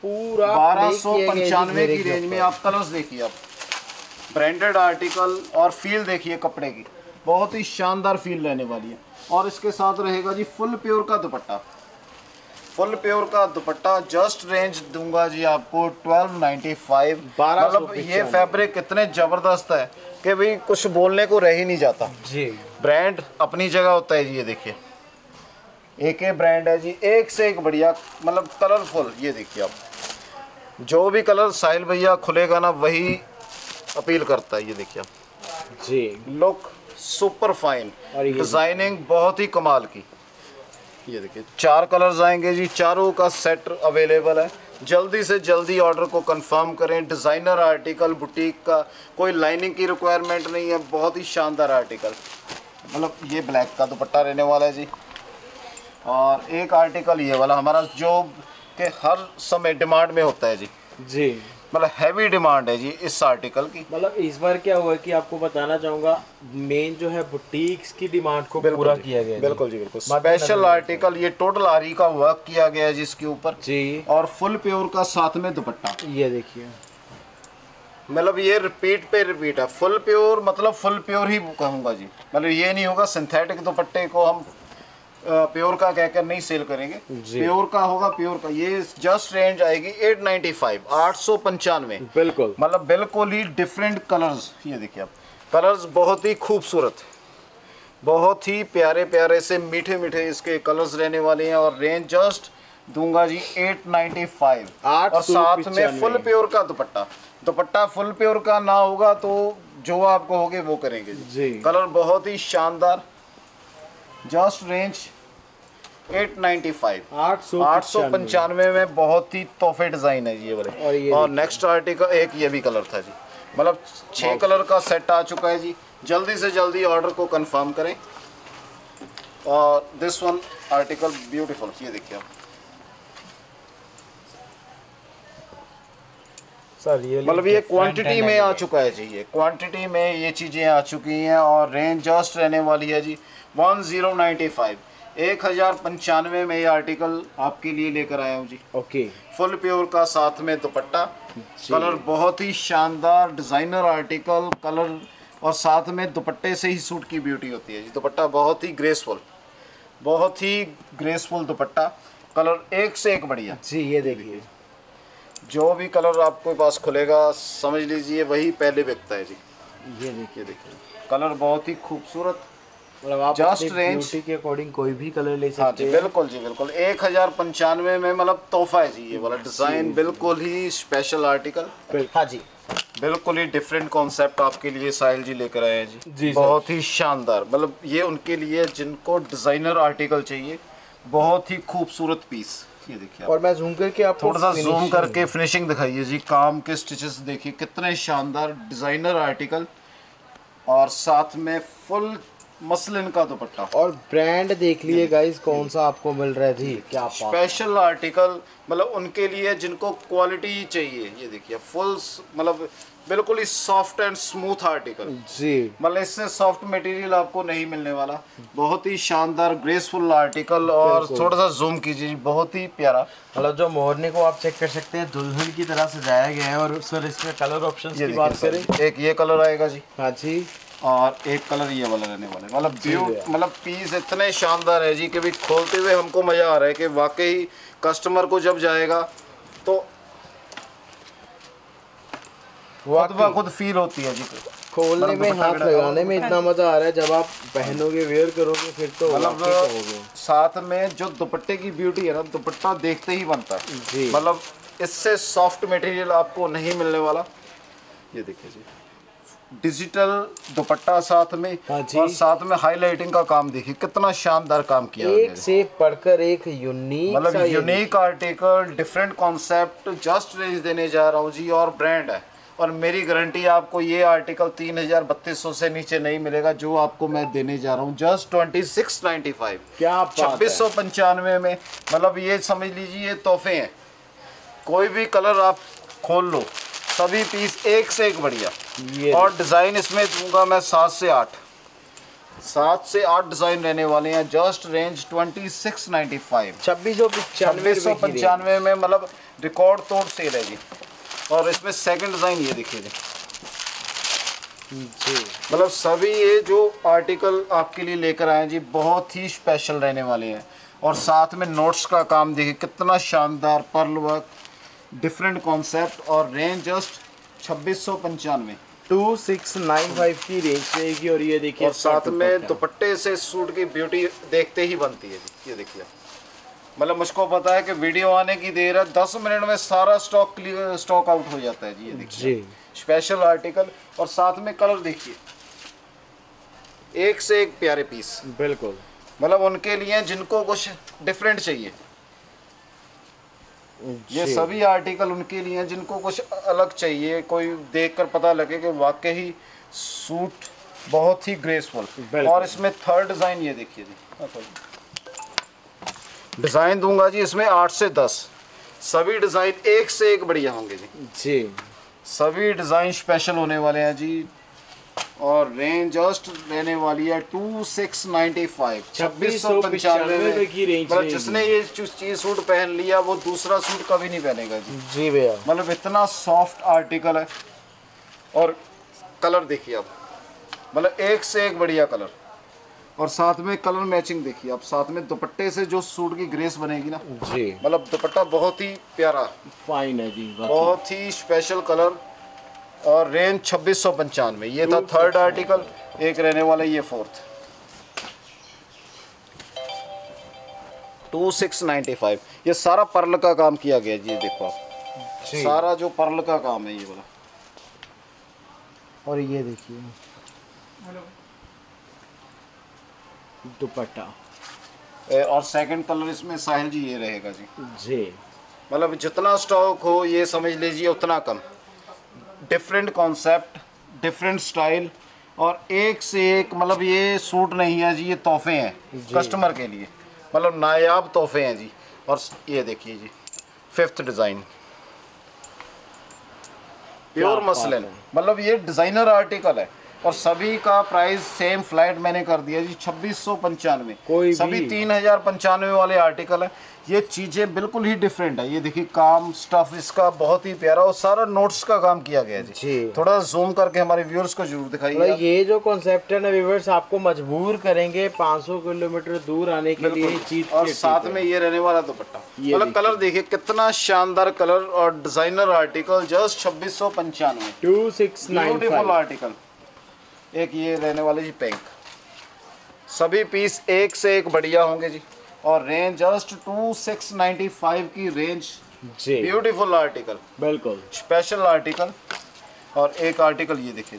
पूरा 1295 की रेंज में। आप कलर्स देखिए, आप ब्रांडेड आर्टिकल और फील देखिए कपड़े की, बहुत ही शानदार फील रहने वाली है। और इसके साथ रहेगा जी फुल प्योर का दुपट्टा। फुल प्योर का दुपट्टा जस्ट रेंज दूंगा जी आपको 1295। मतलब ये फैब्रिक इतने जबरदस्त है कि भाई कुछ बोलने को रह ही नहीं जाता जी। ब्रांड अपनी जगह होता है जी। ये देखिए एक ब्रांड है जी, एक से एक बढ़िया, मतलब कलरफुल। ये देखिए आप, जो भी कलर साहिल भैया खुलेगा ना वही अपील करता है। ये देखिए आप जी, लुक सुपर फाइन, और डिजाइनिंग बहुत ही कमाल की। ये देखिए 4 कलर्स आएंगे जी, चारों का सेट अवेलेबल है। जल्दी से जल्दी ऑर्डर को कंफर्म करें। डिज़ाइनर आर्टिकल, बुटीक का, कोई लाइनिंग की रिक्वायरमेंट नहीं है, बहुत ही शानदार आर्टिकल। मतलब ये ब्लैक का दुपट्टा रहने वाला है जी। और एक आर्टिकल ये वाला हमारा जो कि हर समय डिमांड में होता है जी। जी, मतलब हैवी डिमांड है जी इस आर्टिकल की। मतलब इस बार क्या हुआ कि आपको बताना चाहूँगा, मेन जो है बुटीक्स की डिमांड को पूरा किया गया है। बिल्कुल जी, बिल्कुल स्पेशल आर्टिकल। ये टोटल आरी का वर्क किया गया है जिसके ऊपर जी, और फुल प्योर का साथ में दुपट्टा। ये देखिए, मतलब ये रिपीट पे रिपीट है। फुल प्योर मतलब फुल प्योर ही कहूँगा जी। मतलब ये नहीं होगा सिंथेटिक दुपट्टे को हम प्योर का कहकर नहीं सेल करेंगे, प्योर का होगा प्योर का। ये जस्ट रेंज आएगी 895, 895। बिल्कुल, मतलब बिल्कुल ही डिफरेंट कलर्स। ये देखिए आप, कलर्स बहुत ही खूबसूरत, बहुत ही प्यारे प्यारे से मीठे मीठे इसके कलर्स रहने वाले हैं। और रेंज जस्ट दूंगा जी 895, और साथ में फुल प्योर का दुपट्टा। दुपट्टा फुल प्योर का ना होगा तो जो आप कहोगे वो करेंगे जी। कलर बहुत ही शानदार। जस्ट रेंज 895, 895 में बहुत ही तोहफे डिजाइन है जी ये वाले। और नेक्स्ट आर्टिकल एक ये भी कलर था जी। मतलब 6 कलर का सेट आ चुका है जी। जल्दी से जल्दी ऑर्डर को कंफर्म करें। और दिस वन आर्टिकल ब्यूटीफुल, ये देखिए आप सर। ये मतलब ये क्वांटिटी में आ चुका है जी। ये क्वांटिटी में ये चीज़ें आ चुकी हैं। और रेंज जस्ट रहने वाली है जी 1095, 1095 में ये आर्टिकल आपके लिए लेकर आया हूँ जी। ओके, फुल प्योर का साथ में दुपट्टा। कलर बहुत ही शानदार, डिज़ाइनर आर्टिकल कलर, और साथ में दुपट्टे से ही सूट की ब्यूटी होती है जी। दुपट्टा बहुत ही ग्रेसफुल, बहुत ही ग्रेसफुल दुपट्टा। कलर एक से एक बढ़िया जी। ये देखिए, जो भी कलर आपके पास खुलेगा समझ लीजिए वही पहले बिकता है जी। ये देखिए, कलर बहुत ही खूबसूरत। मतलब आप जस्ट रेंज ब्यूटी के अकॉर्डिंग कोई भी कलर ले सकते हैं। हाँ जी, बिल्कुल जी, बिल्कुल 1095 में। मतलब तोहफा है जी ये वाला डिज़ाइन, बिल्कुल ही स्पेशल आर्टिकल। हाँ जी, बिल्कुल ही डिफरेंट कॉन्सेप्ट आपके लिए साहिल जी लेकर आए हैं जी। जी बहुत ही शानदार। मतलब ये उनके लिए जिनको डिज़ाइनर आर्टिकल चाहिए, बहुत ही खूबसूरत पीस। ये देखिए, और मैं जूम करके आपको थोड़ा सा जूम करके फिनिशिंग दिखाइए जी। काम के स्टिचेस देखिए कितने शानदार, डिज़ाइनर आर्टिकल, और साथ में फुल मसलिन का दुपट्टा। और ब्रांड देख लिए गाइस कौन सा आपको मिल रहा है जी। क्या स्पेशल आर्टिकल, मतलब उनके लिए जिनको क्वालिटी चाहिए। ये देखिए फुल, मतलब बिल्कुल ही सॉफ्ट एंड स्मूथ आर्टिकल जी। मतलब इससे सॉफ्ट मटेरियल आपको नहीं मिलने वाला। बहुत ही शानदार ग्रेसफुल आर्टिकल। और थोड़ा सा जूम कीजिए, बहुत ही प्यारा। मतलब जो मोरने को आप चेक कर सकते हैं, दुल्हन की तरह सजाया गया है। और सर इसमें कलर ऑप्शंस की बात करें, एक ये कलर आएगा जी। हाँ जी, और एक कलर ये वाला रहने वाला है। मतलब पीस इतने शानदार है जी कि भी खोलते हुए हमको मज़ा आ रहा है कि वाकई कस्टमर को जब जाएगा तो खुद फील होती है जी। खोलने में, हाथ लगाने में इतना मजा आ रहा है। जब आप पहनोगे, वेयर करोगे, फिर तो मतलब साथ में जो दुपट्टे की ब्यूटी है ना, दुपट्टा देखते ही बनता है जी। मतलब इससे सॉफ्ट मटेरियल आपको नहीं मिलने वाला। ये देखिए जी, डिजिटल दुपट्टा साथ में। और साथ में हाईलाइटिंग का काम देखिए कितना शानदार काम किया है। एक से पढ़कर एक यूनिक, मतलब unique article, different concept. Just range देने जा रहा हूँ जी, और ब्रांड है। और मेरी गारंटी आपको ये आर्टिकल 3200 से नीचे नहीं मिलेगा। जो आपको मैं देने जा रहा हूँ जस्ट 2695, क्या 2695 में। मतलब ये समझ लीजिए ये तोहफे हैं। कोई भी कलर आप खोल लो, सभी पीस एक से एक बढ़िया। और डिज़ाइन इसमें दूंगा मैं 7 से 8। 7 से 8 डिजाइन रहने वाले हैं। जस्ट रेंज 2695, 2695 में, मतलब रिकॉर्ड तोड़ सेल है जी। और इसमें सेकंड डिजाइन ये देखिए जी, मतलब सभी ये जो आर्टिकल आपके लिए लेकर आए हैं जी बहुत ही स्पेशल रहने वाले हैं। और साथ में नोट्स का काम देखिए कितना शानदार, पर्ल वर्क, डिफरेंट कॉन्सेप्ट। और रेंज जस्ट 2695, 2695 की रेंज रहेगी। और ये देखिए और साथ में दुपट्टे से सूट की ब्यूटी देखते ही बनती है जी। ये देखिए, मतलब मुझको पता है कि वीडियो आने की देर है, 10 मिनट में सारा स्टॉक आउट हो जाता है जी। ये देखिए स्पेशल आर्टिकल। और साथ में कलर देखिए, एक से एक प्यारे पीस, बिल्कुल, मतलब उनके लिए जिनको कुछ डिफरेंट चाहिए। ये सभी आर्टिकल उनके लिए हैं जिनको कुछ अलग चाहिए, कोई देखकर पता लगे कि वाकई सूट बहुत ही ग्रेसफुल। और इसमें थर्ड डिज़ाइन ये देखिए जी, डिज़ाइन दूंगा जी इसमें 8 से 10, सभी डिज़ाइन एक से एक बढ़िया होंगे जी। सभी डिज़ाइन स्पेशल होने वाले हैं जी। और रेंज जस्ट रहने वाली है 2695, 2695 की रेंज। मतलब जिसने ये चीज सूट पहन लिया वो दूसरा सूट कभी नहीं पहनेगा जी भैया, मतलब इतना सॉफ्ट आर्टिकल है। और कलर देखिए आप, मतलब एक से एक बढ़िया कलर। और साथ में कलर मैचिंग देखिए आप, साथ में दुपट्टे से जो सूट की ग्रेस बनेगी ना जी, मतलब दुपट्टा बहुत ही प्यारा, फाइन है जी, बहुत ही स्पेशल कलर। और रेंज 2695, ये था थर्ड आर्टिकल। एक रहने वाला ये फोर्थ, 2695। ये सारा पर्ल का काम किया गया जी, देखो आप सारा जो पर्ल का काम है ये वाला। और ये देखिए दुपट्टा। और सेकंड कलर इसमें साहिल जी ये रहेगा जी। मतलब जितना स्टॉक हो ये समझ लीजिए उतना कम। डिफरेंट कॉन्सेप्ट, डिफरेंट स्टाइल, और एक से एक, मतलब ये सूट नहीं है जी, ये तोहफे हैं कस्टमर के लिए, मतलब नायाब तोहफे हैं जी। और ये देखिए जी फिफ्थ डिज़ाइन, प्योर मसलिन, मतलब ये डिज़ाइनर आर्टिकल है। और सभी का प्राइस सेम फ्लैट मैंने कर दिया जी 2695। सभी 3095 वाले आर्टिकल है। ये चीज़ें बिल्कुल ही डिफरेंट है। ये देखिए काम, स्टफ इसका बहुत ही प्यारा, और सारा नोट्स का काम किया गया है जी। थोड़ा जूम करके हमारे व्यूअर्स को जरूर दिखाइए। ये जो कॉन्सेप्ट है ना व्यूअर्स, आपको मजबूर करेंगे 500 किलोमीटर दूर आने के लिए चीज। और साथ में ये रहने वाला दुपट्टा, मतलब कलर देखिए कितना शानदार कलर। और designer article just 2695, 2695, beautiful article. एक ये रहने वाले जी पिंक, सभी पीस एक से एक बढ़िया होंगे जी। और रेंज जस्ट 2695 की रेंज जी। ब्यूटीफुल आर्टिकल, बिल्कुल स्पेशल आर्टिकल। और एक आर्टिकल ये देखिए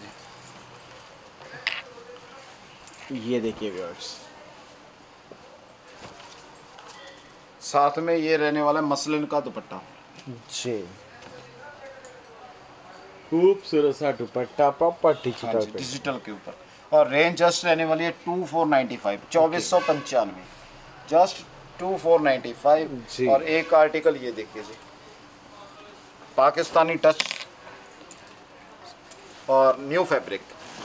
जी, ये देखिए व्यूअर्स, साथ में ये रहने वाला मसलिन का दुपट्टा जी। खूबसूरत सा दुपट्टा, प्रॉपर डिजिटल के ऊपर। और रेंज जस्ट रहने वाली है 2495, 2495, जस्ट 2495। और एक आर्टिकल ये देखिए जी, पाकिस्तानी टच और न्यू फैब्रिक।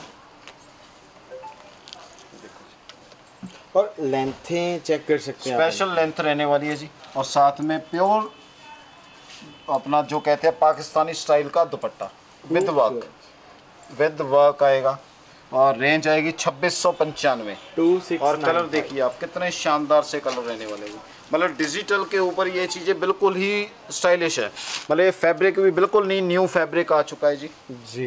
और लेंथें चेक कर सकते हैं, स्पेशल लेंथ रहने वाली है जी। और साथ में प्योर अपना जो कहते हैं पाकिस्तानी स्टाइल का दुपट्टा विद वर्क आएगा। और रेंज आएगी 2695। और कलर देखिए आप कितने शानदार से कलर रहने वाले हैं, मतलब डिजिटल के ऊपर ये चीज़ें बिल्कुल ही स्टाइलिश है। मतलब ये फैब्रिक भी बिल्कुल नहीं न्यू फैब्रिक आ चुका है जी।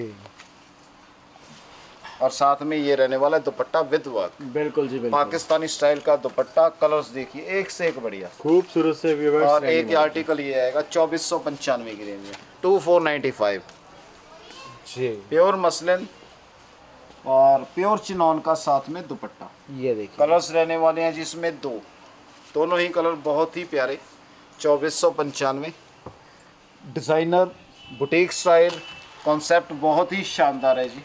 और साथ में ये रहने वाला है दुपट्टा विद वर्क, बिल्कुल जी, बिल्कुल पाकिस्तानी स्टाइल का दुपट्टा। कलर्स देखिए एक से एक बढ़िया, खूबसूरत से व्यूअर्स। और एक आर्टिकल ये आएगा 2495 की रेंज में, 2495 जी। प्योर मसलिन और प्योर चिनॉन का साथ में दुपट्टा। ये देखिए कलर्स रहने वाले हैं जिसमें दोनों ही कलर बहुत ही प्यारे। 2495, डिज़ाइनर बुटीक स्टाइल कॉन्सेप्ट बहुत ही शानदार है जी।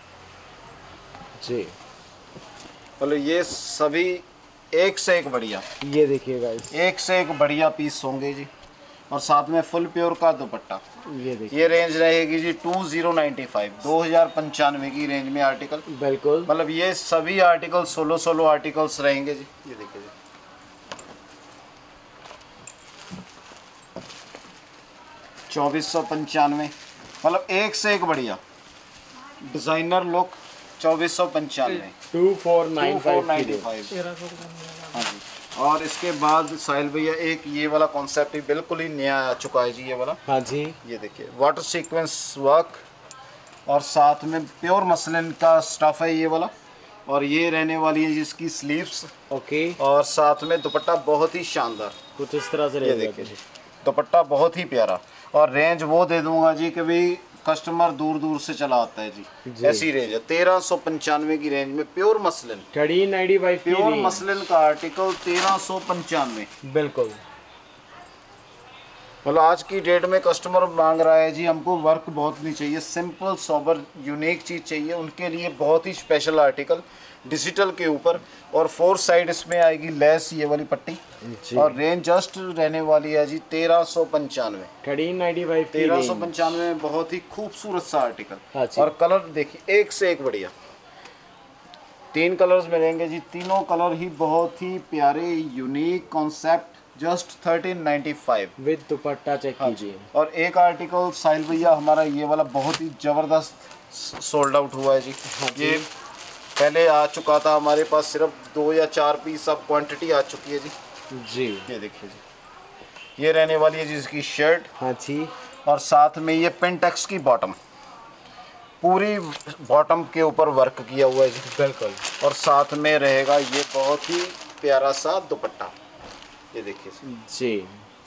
मतलब ये सभी एक से एक बढ़िया, ये देखिए गाइस, एक से एक बढ़िया पीस होंगे जी। और साथ में फुल प्योर का दुपट्टा। ये देखिए, ये रेंज रहेगी जी 2095, 2095 की रेंज में आर्टिकल। बिल्कुल मतलब ये सभी आर्टिकल सोलो आर्टिकल्स रहेंगे जी। ये देखिए जी 2495, मतलब एक से एक बढ़िया डिजाइनर लुक। 2495, 2495 हाँ जी। और इसके बाद साहिल भैया एक ये वाला कॉन्सेप्ट ही बिल्कुल ही नया आ चुका है जी, ये वाला। हाँ जी, ये देखिए वाटर सीक्वेंस वर्क और साथ में प्योर मसलिन का स्टफ है ये वाला। और ये रहने वाली है जिसकी स्लीव्स, ओके, और साथ में दुपट्टा बहुत ही शानदार। कुछ इस तरह से ये रहेगा। देखिए जी दुपट्टा बहुत ही प्यारा। और रेंज वो दे दूंगा जी कि भाई कस्टमर दूर दूर से चला आता है जी। ऐसी रेंज है 1395 की रेंज में प्योर मसलिन, 1395 की प्योर रेंज। मसलिन का आर्टिकल 1395। बिल्कुल, मतलब आज की डेट में कस्टमर मांग रहा है जी हमको वर्क बहुत नहीं चाहिए, सिंपल सोबर यूनिक चीज़ चाहिए। उनके लिए बहुत ही स्पेशल आर्टिकल डिजिटल के ऊपर। और 4 साइड इसमें आएगी लेस ये वाली पट्टी। और रेंज जस्ट रहने वाली है जी 1395। 1395 की रेंज। 1395 में बहुत ही खूबसूरत सा आर्टिकल। हाँ जी। और कलर देखिए एक से एक बढ़िया, 3 कलर्स मिलेंगे जी। तीनों कलर ही बहुत ही प्यारे यूनिक कॉन्सेप्ट। जस्ट 1395 विद दुपट्टा चेक कीजिए। और एक आर्टिकल साहिल भैया हमारा ये वाला बहुत ही ज़बरदस्त सोल्ड आउट हुआ है जी। ये पहले आ चुका था हमारे पास, सिर्फ 2 या 4 पीस अब क्वांटिटी आ चुकी है जी। जी, ये देखिए जी, ये रहने वाली है जी इसकी शर्ट। हाँ जी, और साथ में ये पिंटेक्स की बॉटम, पूरी बॉटम के ऊपर वर्क किया हुआ है जी। बिल्कुल। और साथ में रहेगा ये बहुत ही प्यारा सा दुपट्टा। ये देखिए जी,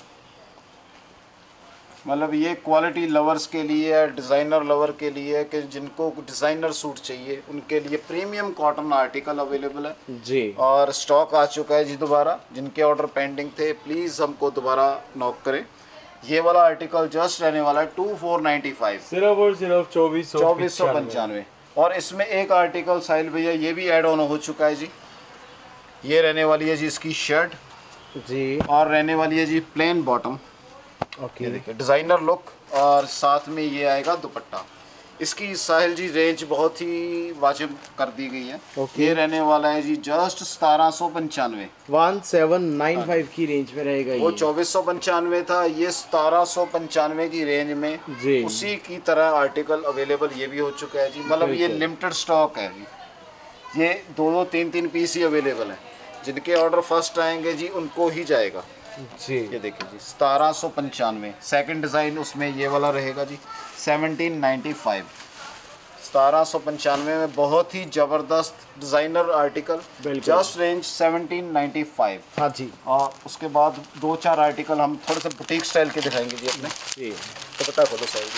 मतलब ये क्वालिटी लवर्स के लिए है, डिज़ाइनर लवर के लिए है कि जिनको डिज़ाइनर सूट चाहिए उनके लिए प्रीमियम कॉटन आर्टिकल अवेलेबल है जी। और स्टॉक आ चुका है जी दोबारा। जिनके ऑर्डर पेंडिंग थे प्लीज़ हमको दोबारा नॉक करें। ये वाला आर्टिकल जस्ट रहने वाला है 2495, सिर्फ और सिर्फ 2495। और इसमें एक आर्टिकल साहिल भैया ये भी ऐड ऑन हो चुका है जी। ये रहने वाली है जी इसकी शर्ट जी, और रहने वाली है जी प्लेन बॉटम। ओके, ये देखिए डिज़ाइनर लुक और साथ में ये आएगा दुपट्टा। इसकी साहिल जी रेंज बहुत ही वाजिब कर दी गई है। ओके। ये रहने वाला है जी जस्ट 1795। 1795 की रेंज में रहेगा वो ये। 2495 था, ये 1795 की रेंज में जी। उसी की तरह आर्टिकल अवेलेबल ये भी हो चुका है जी। मतलब ये लिमिटेड स्टॉक है जी। ये 2-2, 3-3 पीस ही अवेलेबल है। जिनके ऑर्डर फर्स्ट आएंगे जी उनको ही जाएगा जी। ये देखिए जी 1795। सेकंड डिज़ाइन उसमें ये वाला रहेगा जी 1795। 1795 में बहुत ही ज़बरदस्त डिज़ाइनर आर्टिकल। Just range 1795। हाँ जी, और उसके बाद 2-4 आर्टिकल हम थोड़े से बुटीक स्टाइल के दिखाएंगे जी अपने। जी, तो पता खोलो साइड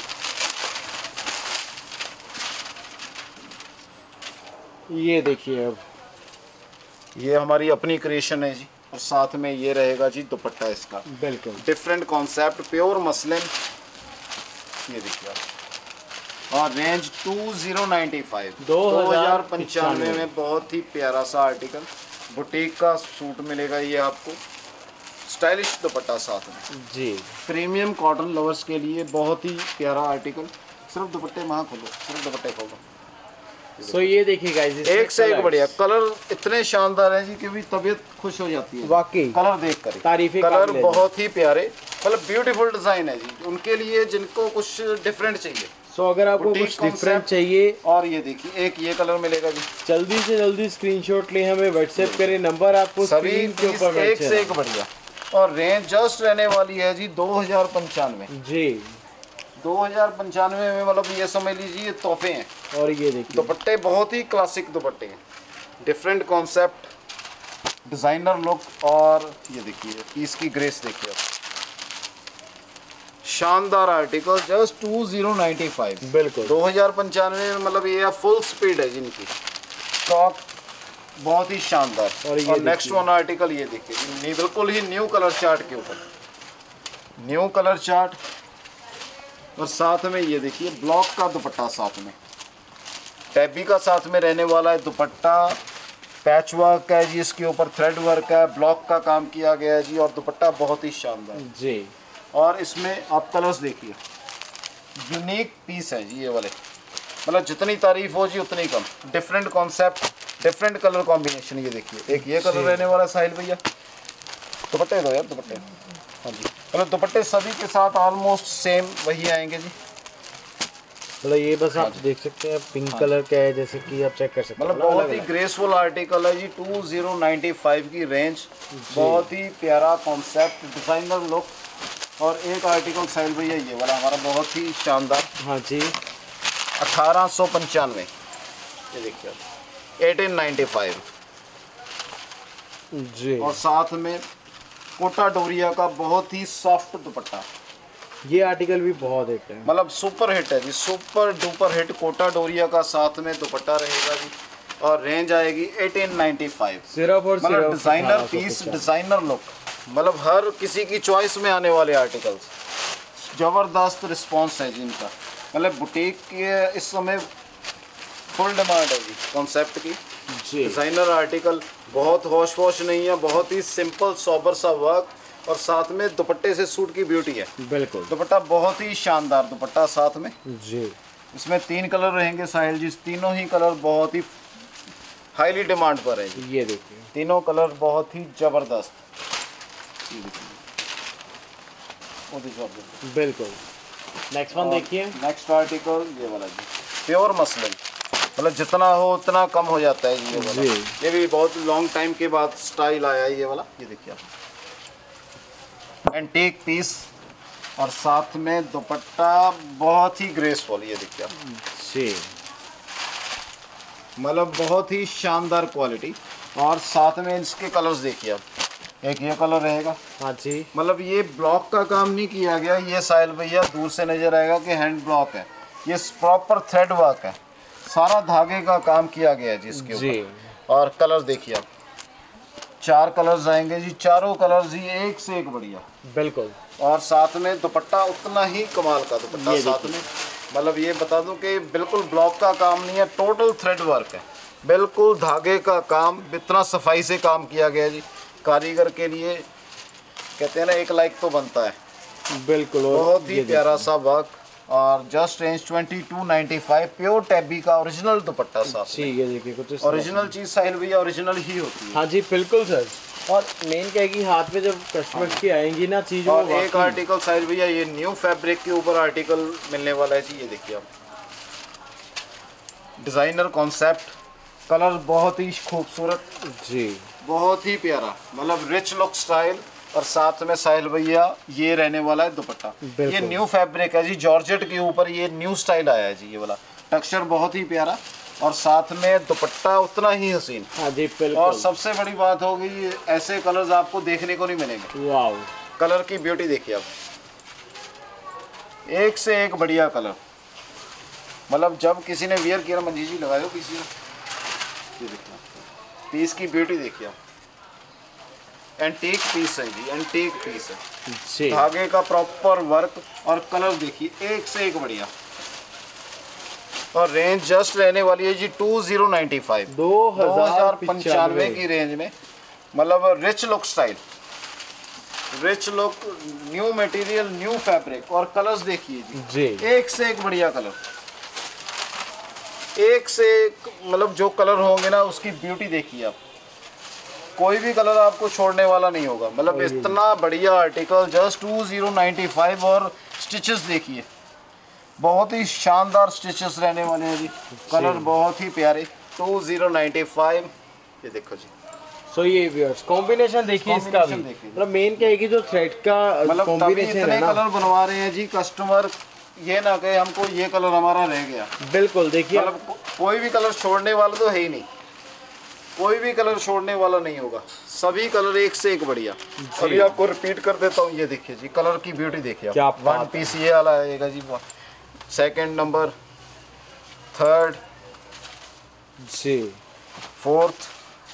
जी। ये देखिए अब ये हमारी अपनी क्रिएशन है जी। और साथ में ये रहेगा जी दुपट्टा इसका, बिल्कुल डिफरेंट कॉन्सेप्ट, प्योर मसलिन। ये देखिए आप। और रेंज 2095, 2095 में बहुत ही प्यारा सा आर्टिकल। बुटीक का सूट मिलेगा ये आपको, स्टाइलिश दुपट्टा साथ में जी। प्रीमियम कॉटन लवर्स के लिए बहुत ही प्यारा आर्टिकल। सिर्फ दुपट्टे वहाँ खोलो, सिर्फ दुपट्टे खोलो। सो ये देखिए गाइस, एक से एक बढ़िया कलर इतने शानदार हैं जी कि भी तबीयत खुश हो जाती है वाकई कलर देख कर। तारीफें कलर काबिल है। बहुत ही प्यारे, मतलब ब्यूटीफुल डिजाइन है जी उनके लिए जिनको कुछ डिफरेंट चाहिए। सो अगर आपको बुटीक कुछ डिफरेंट concept। चाहिए, और ये देखिए एक ये कलर मिलेगा जी। जल्दी से जल्दी स्क्रीनशॉट ले, हमें व्हाट्सएप करें, नंबर आपको सभी स्क्रीन के पीस ऊपर एक से मेंशन एक बढ़िया। और रेंज जस्ट रहने वाली है जी 2095। जी। 2095 में मतलब ये समझ लीजिए ये तोहफे हैं। और ये देखिए दुपट्टे बहुत ही क्लासिक दुपट्टे हैं, डिफरेंट कॉन्सेप्ट, डिज़ाइनर लुक। और ये देखिए पीस की ग्रेस देखिए आप, शानदार आर्टिकल जस्ट 2095। बिल्कुल 2095 में मतलब ये फुल स्पीड है जिनकी स्टॉक बहुत ही शानदार। और ये और नेक्स्ट वन आर्टिकल ये देखिए बिल्कुल ही न्यू कलर चार्ट के ऊपर, न्यू कलर चार्ट। और साथ में ये देखिए ब्लॉक का दुपट्टा साथ में, टैबी का साथ में रहने वाला है दुपट्टा। पैच वर्क है जी, इसके ऊपर थ्रेड वर्क है, ब्लॉक का काम किया गया है जी। और दुपट्टा बहुत ही शानदार। जी। और इसमें आप कलर्स देखिए, यूनिक पीस है जी ये वाले, मतलब जितनी तारीफ हो जी उतनी कम। Different concept, different colour combination. ये देखिए एक ये कलर रहने वाला साहिल भैया, दुपट्टे दो यार दुपट्टे, हाँ जी, मतलब दुपट्टे सभी के साथ ऑलमोस्ट सेम वही आएंगे जी। मतलब ये बस आप देख सकते हैं पिंक कलर क्या है, जैसे कि आप चेक कर सकते हैं, मतलब बहुत ही ग्रेसफुल आर्टिकल है जी। 2095 की रेंज, बहुत ही प्यारा कॉन्सेप्ट, डिजाइनर लुक। और एक आर्टिकल साहिल भैया ये वाला हमारा बहुत ही शानदार, हाँ जी, 1895, ये देखिए आप, 1895 जी। और साथ में कोटा डोरिया का बहुत ही सॉफ्ट दुपट्टा। ये आर्टिकल भी बहुत हिट है, मतलब सुपर हिट है जी, super duper hit. Kota Doria का साथ में दुपट्टा रहेगा जी, और रेंज आएगी 1895। सिर्फ और मतलब सिर्फ डिजाइनर पीस, डिजाइनर लुक, मतलब हर किसी की चॉइस में आने वाले आर्टिकल्स। जबरदस्त रिस्पांस है जी इनका। मतलब बुटीक के इस समय फुल डिमांड है जी कॉन्सेप्ट की। डिजाइनर आर्टिकल, बहुत होश पोश नहीं है, बहुत ही सिंपल सोबर सा वर्क, और साथ में दुपट्टे से सूट की ब्यूटी है। बिल्कुल, दुपट्टा बहुत ही शानदार दुपट्टा साथ में जी। इसमें 3 कलर रहेंगे साहिल जी, तीनों ही कलर बहुत ही हाईली डिमांड पर है जी। ये देखिए, तीनों कलर बहुत ही जबरदस्त। बिल्कुल। नेक्स्ट वन देखिए, नेक्स्ट आर्टिकल ये वाला जी, प्योर मसलिन, मतलब जितना हो उतना कम हो जाता है ये वाला। ये भी बहुत लॉन्ग टाइम के बाद स्टाइल आया है ये वाला। ये देखिए आप, एंटीक पीस, और साथ में दुपट्टा बहुत ही ग्रेसफुल। ये देखिए आप जी, मतलब बहुत ही शानदार क्वालिटी। और साथ में इसके कलर्स देखिए आप, एक ये कलर रहेगा, हाँ जी, मतलब ये ब्लॉक का काम नहीं किया गया, ये साहिल भैया दूर से नजर आएगा कि हैंड ब्लॉक है, ये प्रॉपर थ्रेड वर्क है, सारा धागे का काम किया गया है जी इसके ऊपर। और कलर्स देखिए आप, 4 कलर्स आएंगे जी, चारों कलर्स जी एक से एक बढ़िया। बिल्कुल। और साथ में दुपट्टा उतना ही कमाल का दुपट्टा साथ में, मतलब ये बता दूं कि बिल्कुल ब्लॉक का काम नहीं है, टोटल थ्रेड वर्क है, बिल्कुल धागे का काम, इतना सफाई से काम किया गया जी। कारीगर के लिए कहते हैं ना एक लाइक तो बनता है। बिल्कुल, बहुत ही प्यारा सा वर्क, और जस्ट रेंज 2295, प्योर टैबी का ओरिजिनल दुपट्टा साथ में। ये देखिए कुछ ओरिजिनल चीज साहिल भैया ओरिजिनल ही होती है। हाँ जी, बिल्कुल सर। और मेन क्या है कि हाथ में जब कस्टमर की आएंगी ना चीज, और एक आर्टिकल साहिल भैया ये न्यू फैब्रिक के ऊपर आर्टिकल मिलने वाला है जी। ये देखिए आप, डिजाइनर कॉन्सेप्ट, कलर बहुत ही खूबसूरत जी, बहुत ही प्यारा, मतलब रिच लुक स्टाइल। और साथ में साहिल भैया ये रहने वाला है दुपट्टा, ये न्यू फैब्रिक है जी, जॉर्जेट के ऊपर ये न्यू स्टाइल आया है जी। ये वाला टेक्सचर बहुत ही प्यारा, और साथ में दुपट्टा उतना ही हसीन। हाँ जी, बिल्कुल। और सबसे बड़ी बात होगी, ऐसे कलर्स आपको देखने को नहीं मिलेंगे। वाओ, कलर की ब्यूटी देखिए आप, एक से एक बढ़िया कलर। मतलब जब किसी ने वियर किया, मंजी जी लगाए हो किसी ने, ये देखिए पीस की ब्यूटी देखिए आप, एंटीक पीस है जी, एंटीक पीस है, धागे का प्रॉपर वर्क, और कलर देखिए एक से एक बढ़िया। और रेंज जस्ट रहने वाली है जी 2095, 2095 की रेंज में। मतलब rich look style, rich look, new material, new fabric, और कलर्स देखिए जी, एक से एक बढ़िया कलर, एक से एक, मतलब जो कलर होंगे ना उसकी ब्यूटी देखिए आप, कोई भी कलर आपको छोड़ने वाला नहीं होगा। मतलब इतना बढ़िया आर्टिकल, जस्ट 2095। और स्टिचेस देखिए, बहुत ही शानदार स्टिचेस रहने वाले हैं जी, कलर बहुत ही प्यारे, 2095। ये देखो जी, सो ये व्यूअर्स कॉम्बिनेशन देखिए इसका भी, मतलब मेन क्या है कि जो थ्रेड का मतलब कॉम्बिनेशन है ना, कलर बनवा रहे हैं जी कस्टमर, ये ना कहे हमको ये कलर हमारा रह गया। बिल्कुल देखिए, मतलब कोई भी कलर छोड़ने वाला तो है ही नहीं, कोई भी कलर छोड़ने वाला नहीं होगा, सभी कलर एक से एक बढ़िया। अभी आपको रिपीट कर देता हूँ, ये देखिए जी, कलर की ब्यूटी देखिए आप, 1 पीस ये वाला आएगा जी, 2nd नंबर, 3rd जी, 4th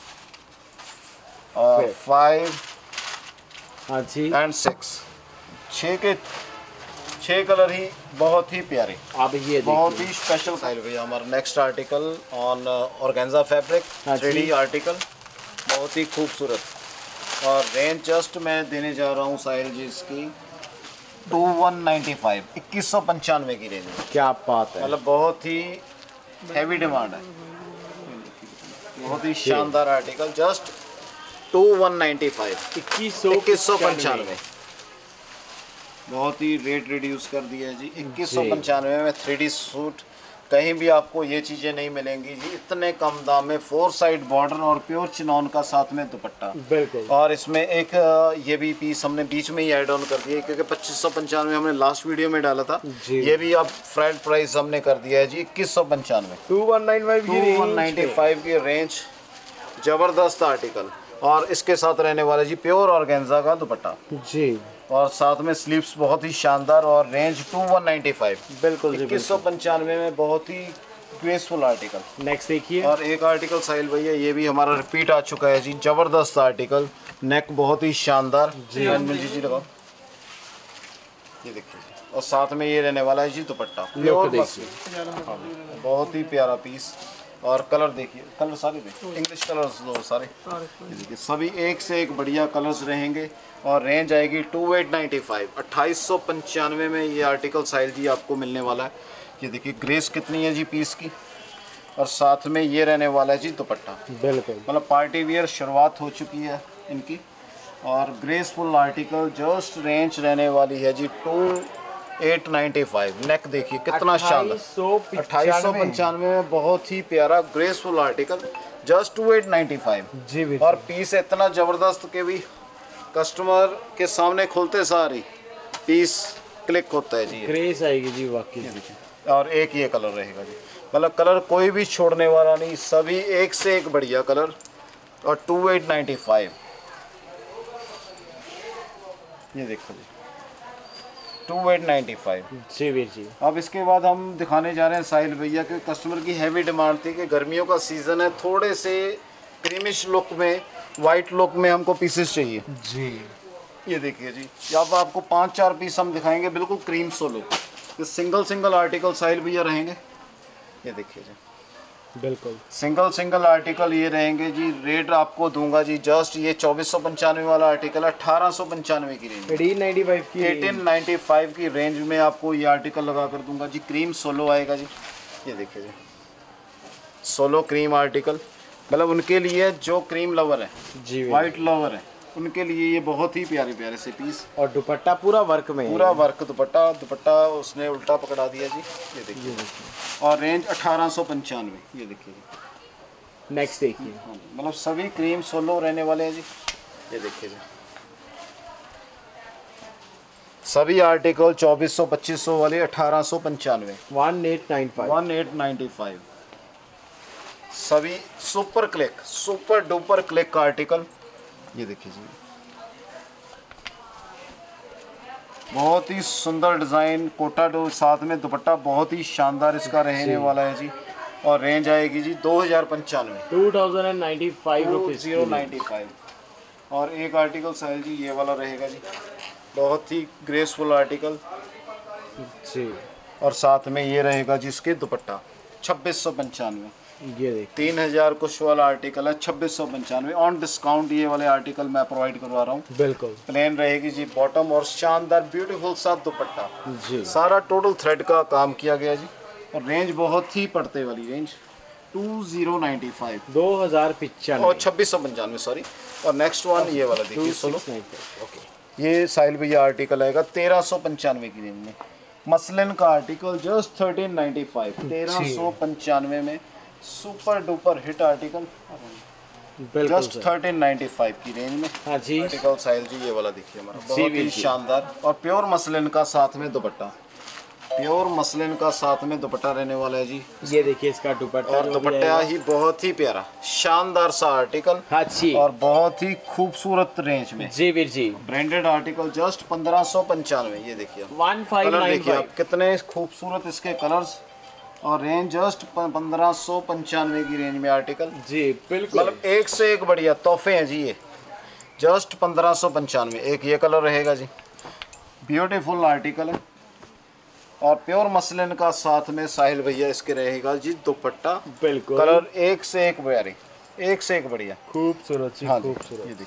और 5 हाँ जी, एंड 6, 6 कलर ही बहुत ही प्यारे, आप ये बहुत ही स्पेशल साइल भैया। हमारा next article on organza fabric, 3D article, बहुत ही खूबसूरत। और रेंज जस्ट मैं देने जा रहा हूँ साहिल जी इसकी 2195 2195 की रेंज में। क्या बात है, मतलब बहुत ही हैवी डिमांड है, बहुत ही शानदार आर्टिकल। जस्ट 2195 2195। बहुत ही रेट रिड्यूस कर दिया है जी 2195 में 3D सूट। कहीं भी आपको ये चीज़ें नहीं मिलेंगी जी इतने कम दाम में। 4 साइड बॉर्डर और प्योर चिनॉन का साथ में दुपट्टा। बिल्कुल। और इसमें एक ये भी पीस हमने बीच में ही ऐड ऑन कर दिया क्योंकि 2595 हमने लास्ट वीडियो में डाला था, ये भी अब फ्रंट प्राइस हमने कर दिया है जी 2195 2195 की रेंज। ज़बरदस्त आर्टिकल। और इसके साथ रहने वाला जी प्योर ऑर्गेन्जा का दुपट्टा जी, और साथ में स्लीव्स बहुत ही शानदार। और रेंज 2195 बिल्कुल 2195 में बहुत ही ग्रेसफुल आर्टिकल। नेक्स्ट देखिए, और एक आर्टिकल साहिल भैया ये भी हमारा रिपीट आ चुका है जी, जबरदस्त आर्टिकल। नेक बहुत ही शानदार जी लगाओ, ये देखिए जी। और साथ में ये रहने वाला है जी दुपट्टा प्योर मसलिन, बहुत ही प्यारा पीस। और कलर देखिए, कलर सारे देखिए इंग्लिश कलर्स दो सारे, ये देखिए सभी एक से एक बढ़िया कलर्स रहेंगे। और रेंज आएगी 2895 2895 में ये आर्टिकल साहिल जी आपको मिलने वाला है। ये देखिए ग्रेस कितनी है जी पीस की। और साथ में ये रहने वाला है जी दुपट्टा, बिल्कुल मतलब पार्टी वियर शुरुआत हो चुकी है इनकी। और ग्रेसफुल आर्टिकल। जस्ट रेंज रहने वाली है जी 2895। नेक देखिए कितना शानदार, 2895 में बहुत ही प्यारा ग्रेसफुल आर्टिकल। जस्ट 2895 जी। और पीस इतना ज़बरदस्त कि भी कस्टमर के सामने खुलते सारी पीस क्लिक होता है जी, ग्रेस आएगी जी वाकई। और एक ये कलर रहेगा जी, मतलब कलर कोई भी छोड़ने वाला नहीं, सभी एक से एक बढ़िया कलर। और 2895 ये देखो जी 2895 जी वीर जी। अब इसके बाद हम दिखाने जा रहे हैं साहिल भैया के कस्टमर की हैवी डिमांड थी कि गर्मियों का सीज़न है, थोड़े से क्रीमिश लुक में, वाइट लुक में हमको पीसेस चाहिए जी। ये देखिए जी, अब आपको 5-4 पीस हम दिखाएंगे बिल्कुल क्रीम सोलो। ये सिंगल आर्टिकल साहिल भैया रहेंगे, ये देखिए जी बिल्कुल सिंगल आर्टिकल ये रहेंगे जी। रेट आपको दूंगा जी जस्ट ये 2495 वाला आर्टिकल 1895 की रेंज, 1895 की रेंज में आपको ये आर्टिकल लगा कर दूंगा जी। क्रीम सोलो आएगा जी, ये देखिए जी सोलो क्रीम आर्टिकल, मतलब उनके लिए जो क्रीम लवर है जी, वाइट लवर है उनके लिए ये बहुत ही प्यारे प्यारे से पीस। और दुपट्टा पूरा वर्क में, पूरा वर्क दुपट्टा उसने उल्टा पकड़ा दिया जी, ये देखिए। और रेंज 1895, ये देखिए जी। नेक्स्ट देखिए, मतलब सभी क्रीम सोलो रहने वाले हैं जी, ये देखिए जी। सभी आर्टिकल 2400-2500 वाले 1895 1895। सभी सुपर डुपर क्लिक का आर्टिकल, ये देखिए जी बहुत ही सुंदर डिज़ाइन, कोटा डो साथ में दुपट्टा बहुत ही शानदार इसका रहने वाला है जी। और रेंज आएगी जी 2095 2095। और एक आर्टिकल साहिल जी ये वाला रहेगा जी, बहुत ही ग्रेसफुल आर्टिकल जी। और साथ में ये रहेगा जिसके दुपट्टा 2695। ये देखिए 3000 कुछ वाला आर्टिकल है 2695 ऑन डिस्काउंट। ये वाले आर्टिकल मैं प्रोवाइड करवा रहा हूँ, बिल्कुल प्लेन रहेगी जी बॉटम और शानदार ब्यूटीफुल सा दुपट्टा जी। सारा टोटल थ्रेड का काम किया गया जी। और रेंज बहुत ही पड़ते वाली रेंज 2095 2095 और 2695 सॉरी। और नेक्स्ट वन ये वाला देखिए सोलो, ओके। ये साहिल भैया आर्टिकल आएगा 1395 की रेंज में। मसलिन का आर्टिकल जस्ट 1395 1395 में super duper hit article just 1395 की रेंज में। हाँ जी आर्टिकल साहिल जी ये वाला देखिए हमारा बहुत ही शानदार। और प्योर मसलिन का साथ में दुपट्टा, प्योर मसलिन का साथ में दुपट्टा रहने वाला है जी। ये देखिए इसका दुपट्टा, और दुपट्टा ही बहुत ही प्यारा शानदार सा आर्टिकल, हाँ जी। और बहुत ही खूबसूरत रेंज में जी Veer ji. Branded article just 1595। ये देखिए कलर देखिए आप कितने खूबसूरत इसके कलर्स। और रेंज जस्ट 1595 की रेंज में आर्टिकल जी बिल्कुल, मतलब एक से एक बढ़िया तोहफे हैं जी। ये जस्ट 1595। एक ये कलर रहेगा जी, ब्यूटीफुल आर्टिकल है। और प्योर मसलिन का साथ में साहिल भैया इसके रहेगा जी दुपट्टा, बिल्कुल कलर एक से एक प्यारे, एक से एक बढ़िया खूबसूरत। हाँ खूबसूरत। ये देखिए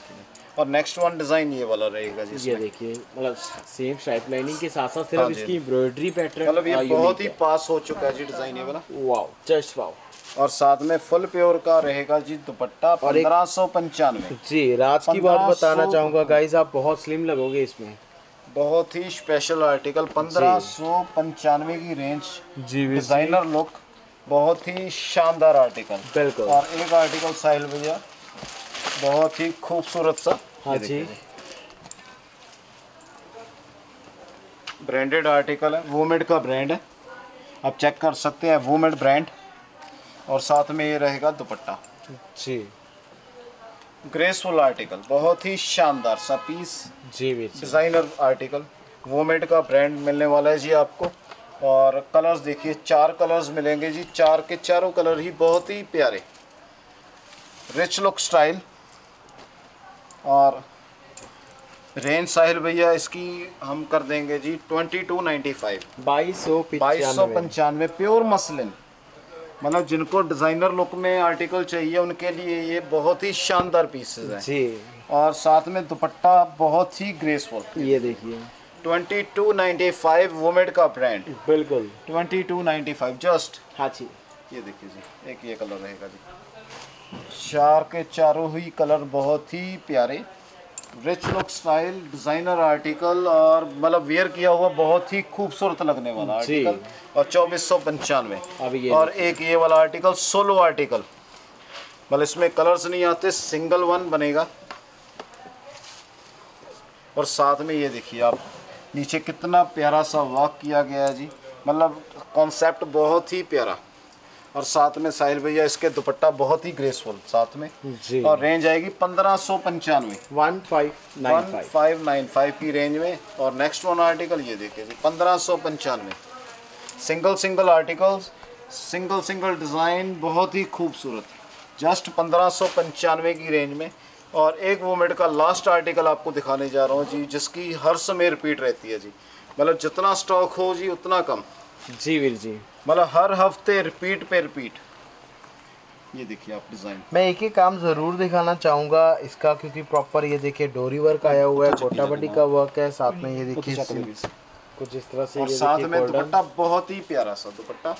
और नेक्स्ट वन डिजाइन ये वाला रहेगा जी। ये देखिए मतलब सेम स्ट्राइप लाइनिंग के साथ साथ सिर्फ हाँ जी। इसकी एम्ब्रॉयडरी पैटर्न मतलब ये बहुत ही पास हो चुका है जी डिजाइन ये वाला। Wow just wow. और साथ में फुल प्योर का रहेगा जी दुपट्टा 1595 जी। रात की बात बताना चाहूँगा गाइस, आप बहुत स्लिम लगोगे इसमें। बहुत ही स्पेशल आर्टिकल 1595 की रेंज जी। डिजाइनर लुक, बहुत ही शानदार आर्टिकल। बिल्कुल। और एक आर्टिकल साहिल भैया बहुत ही खूबसूरत सा, हाँ जी, ब्रांडेड आर्टिकल है, वोमेड का ब्रांड है, आप चेक कर सकते हैं वोमेड ब्रांड। और साथ में ये रहेगा दुपट्टा जी। ग्रेसफुल आर्टिकल, बहुत ही शानदार सा पीस, जी डिजाइनर आर्टिकल, वोमेड का ब्रांड मिलने वाला है जी आपको। और कलर्स देखिए, 4 कलर्स मिलेंगे जी, 4 के चारों कलर ही बहुत ही प्यारे, रिच लुक स्टाइल। और रेंज साहिल भैया इसकी हम कर देंगे जी 2295, 2295 प्योर मसलिन। मतलब जिनको डिज़ाइनर लुक में आर्टिकल चाहिए उनके लिए ये बहुत ही शानदार पीसेस हैं जी। और साथ में दुपट्टा बहुत ही ग्रेसफुल। ये देखिए 2295 वोमेड का ब्रांड, बिल्कुल 2295 जस्ट। हाँ जी। ये देखिए जी, एक ये कलर रहेगा जी, 4 के चारों ही कलर बहुत ही प्यारे, rich look style, designer article और मतलब वेयर किया हुआ बहुत ही खूबसूरत लगने वाला आर्टिकल। और 2495। और एक ये वाला आर्टिकल सोलो आर्टिकल, मतलब इसमें कलर्स नहीं आते, सिंगल वन बनेगा। और साथ में ये देखिए आप नीचे कितना प्यारा सा वर्क किया गया है जी, मतलब कॉन्सेप्ट बहुत ही प्यारा। और साथ में साहिल भैया इसके दुपट्टा बहुत ही ग्रेसफुल साथ में जी। और रेंज आएगी 1595, 1595 की रेंज में। और नेक्स्ट वन आर्टिकल ये देखिए जी 1595, सिंगल आर्टिकल्स, सिंगल डिज़ाइन, बहुत ही खूबसूरत, जस्ट 1595 की रेंज में। और एक वोमेड का लास्ट आर्टिकल आपको दिखाने जा रहा हूँ जी, जिसकी हर समय रिपीट रहती है जी, मतलब जितना स्टॉक हो जी उतना कम जी वीर जी, मतलब हर हफ्ते रिपीट पे रिपीट। ये देखिए आप डिज़ाइन, मैं एक ही काम ज़रूर दिखाना चाहूँगा इसका, क्योंकि प्रॉपर ये देखिए डोरी वर्क आया हुआ है, गोटापट्टी का वर्क है, साथ में ये देखिए कुछ इस तरह से। और साथ में दुपट्टा बहुत ही प्यारा सा दुपट्टा।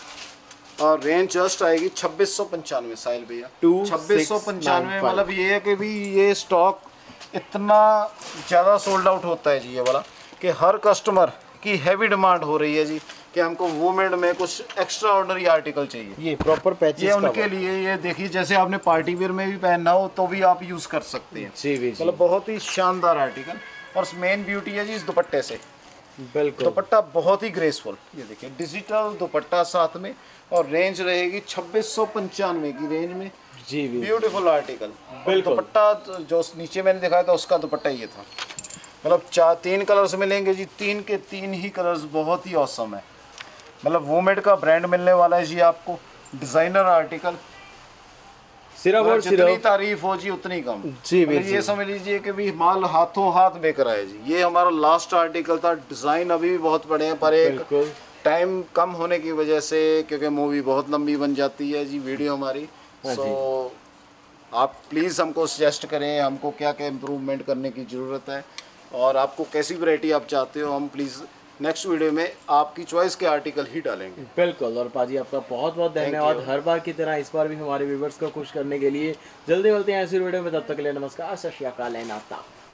और रेंज जस्ट आएगी 2695 साहिल भैया, 2695। मतलब ये है कि भी ये स्टॉक इतना ज़्यादा सोल्ड आउट होता है जी ये वाला, कि हर कस्टमर की हैवी डिमांड हो रही है जी कि हमको वोमेड में कुछ एक्स्ट्रा ऑर्डिनरी आर्टिकल चाहिए। ये प्रॉपर पैचेस ये उनके लिए, ये देखिए जैसे आपने पार्टी वेयर में भी पहनना हो तो भी आप यूज़ कर सकते हैं जी। मतलब बहुत ही शानदार आर्टिकल। और मेन ब्यूटी है जी इस दुपट्टे से, बिल्कुल दुपट्टा बहुत ही ग्रेसफुल। ये देखिए डिजिटल दुपट्टा साथ में, और रेंज रहेगी 2695 की रेंज में जी। Beautiful article. बिल्कुल। दुपट्टा जो नीचे मैंने दिखाया था उसका दुपट्टा ये था, मतलब 3 कलर्स मिलेंगे जी, 3 के 3 ही कलर्स बहुत ही औसम है। मतलब वोमेड का ब्रांड मिलने वाला है जी आपको, डिजाइनर आर्टिकल, सिर्फ और जितनी सिर्फ तारीफ हो जी उतनी कम जी। मतलब ये समझ लीजिए कि भी माल हाथों हाथ बेच रहा है जी। ये हमारा लास्ट आर्टिकल था, डिज़ाइन अभी भी बहुत बड़े हैं पर एक टाइम कम होने की वजह से, क्योंकि मूवी बहुत लंबी बन जाती है जी वीडियो हमारी, सो आप प्लीज़ हमको सजेस्ट करें हमको क्या क्या इम्प्रूवमेंट करने की ज़रूरत है, और आपको कैसी वैरायटी आप चाहते हो, हम प्लीज़ नेक्स्ट वीडियो में आपकी चॉइस के आर्टिकल ही डालेंगे। बिल्कुल। और पाजी आपका बहुत बहुत धन्यवाद, हर बार की तरह इस बार भी हमारे व्यूवर्स को खुश करने के लिए। जल्दी मिलते हैं ऐसी वीडियो में, तब तक के लिए नमस्कार, सत श्री अकाल, नाता।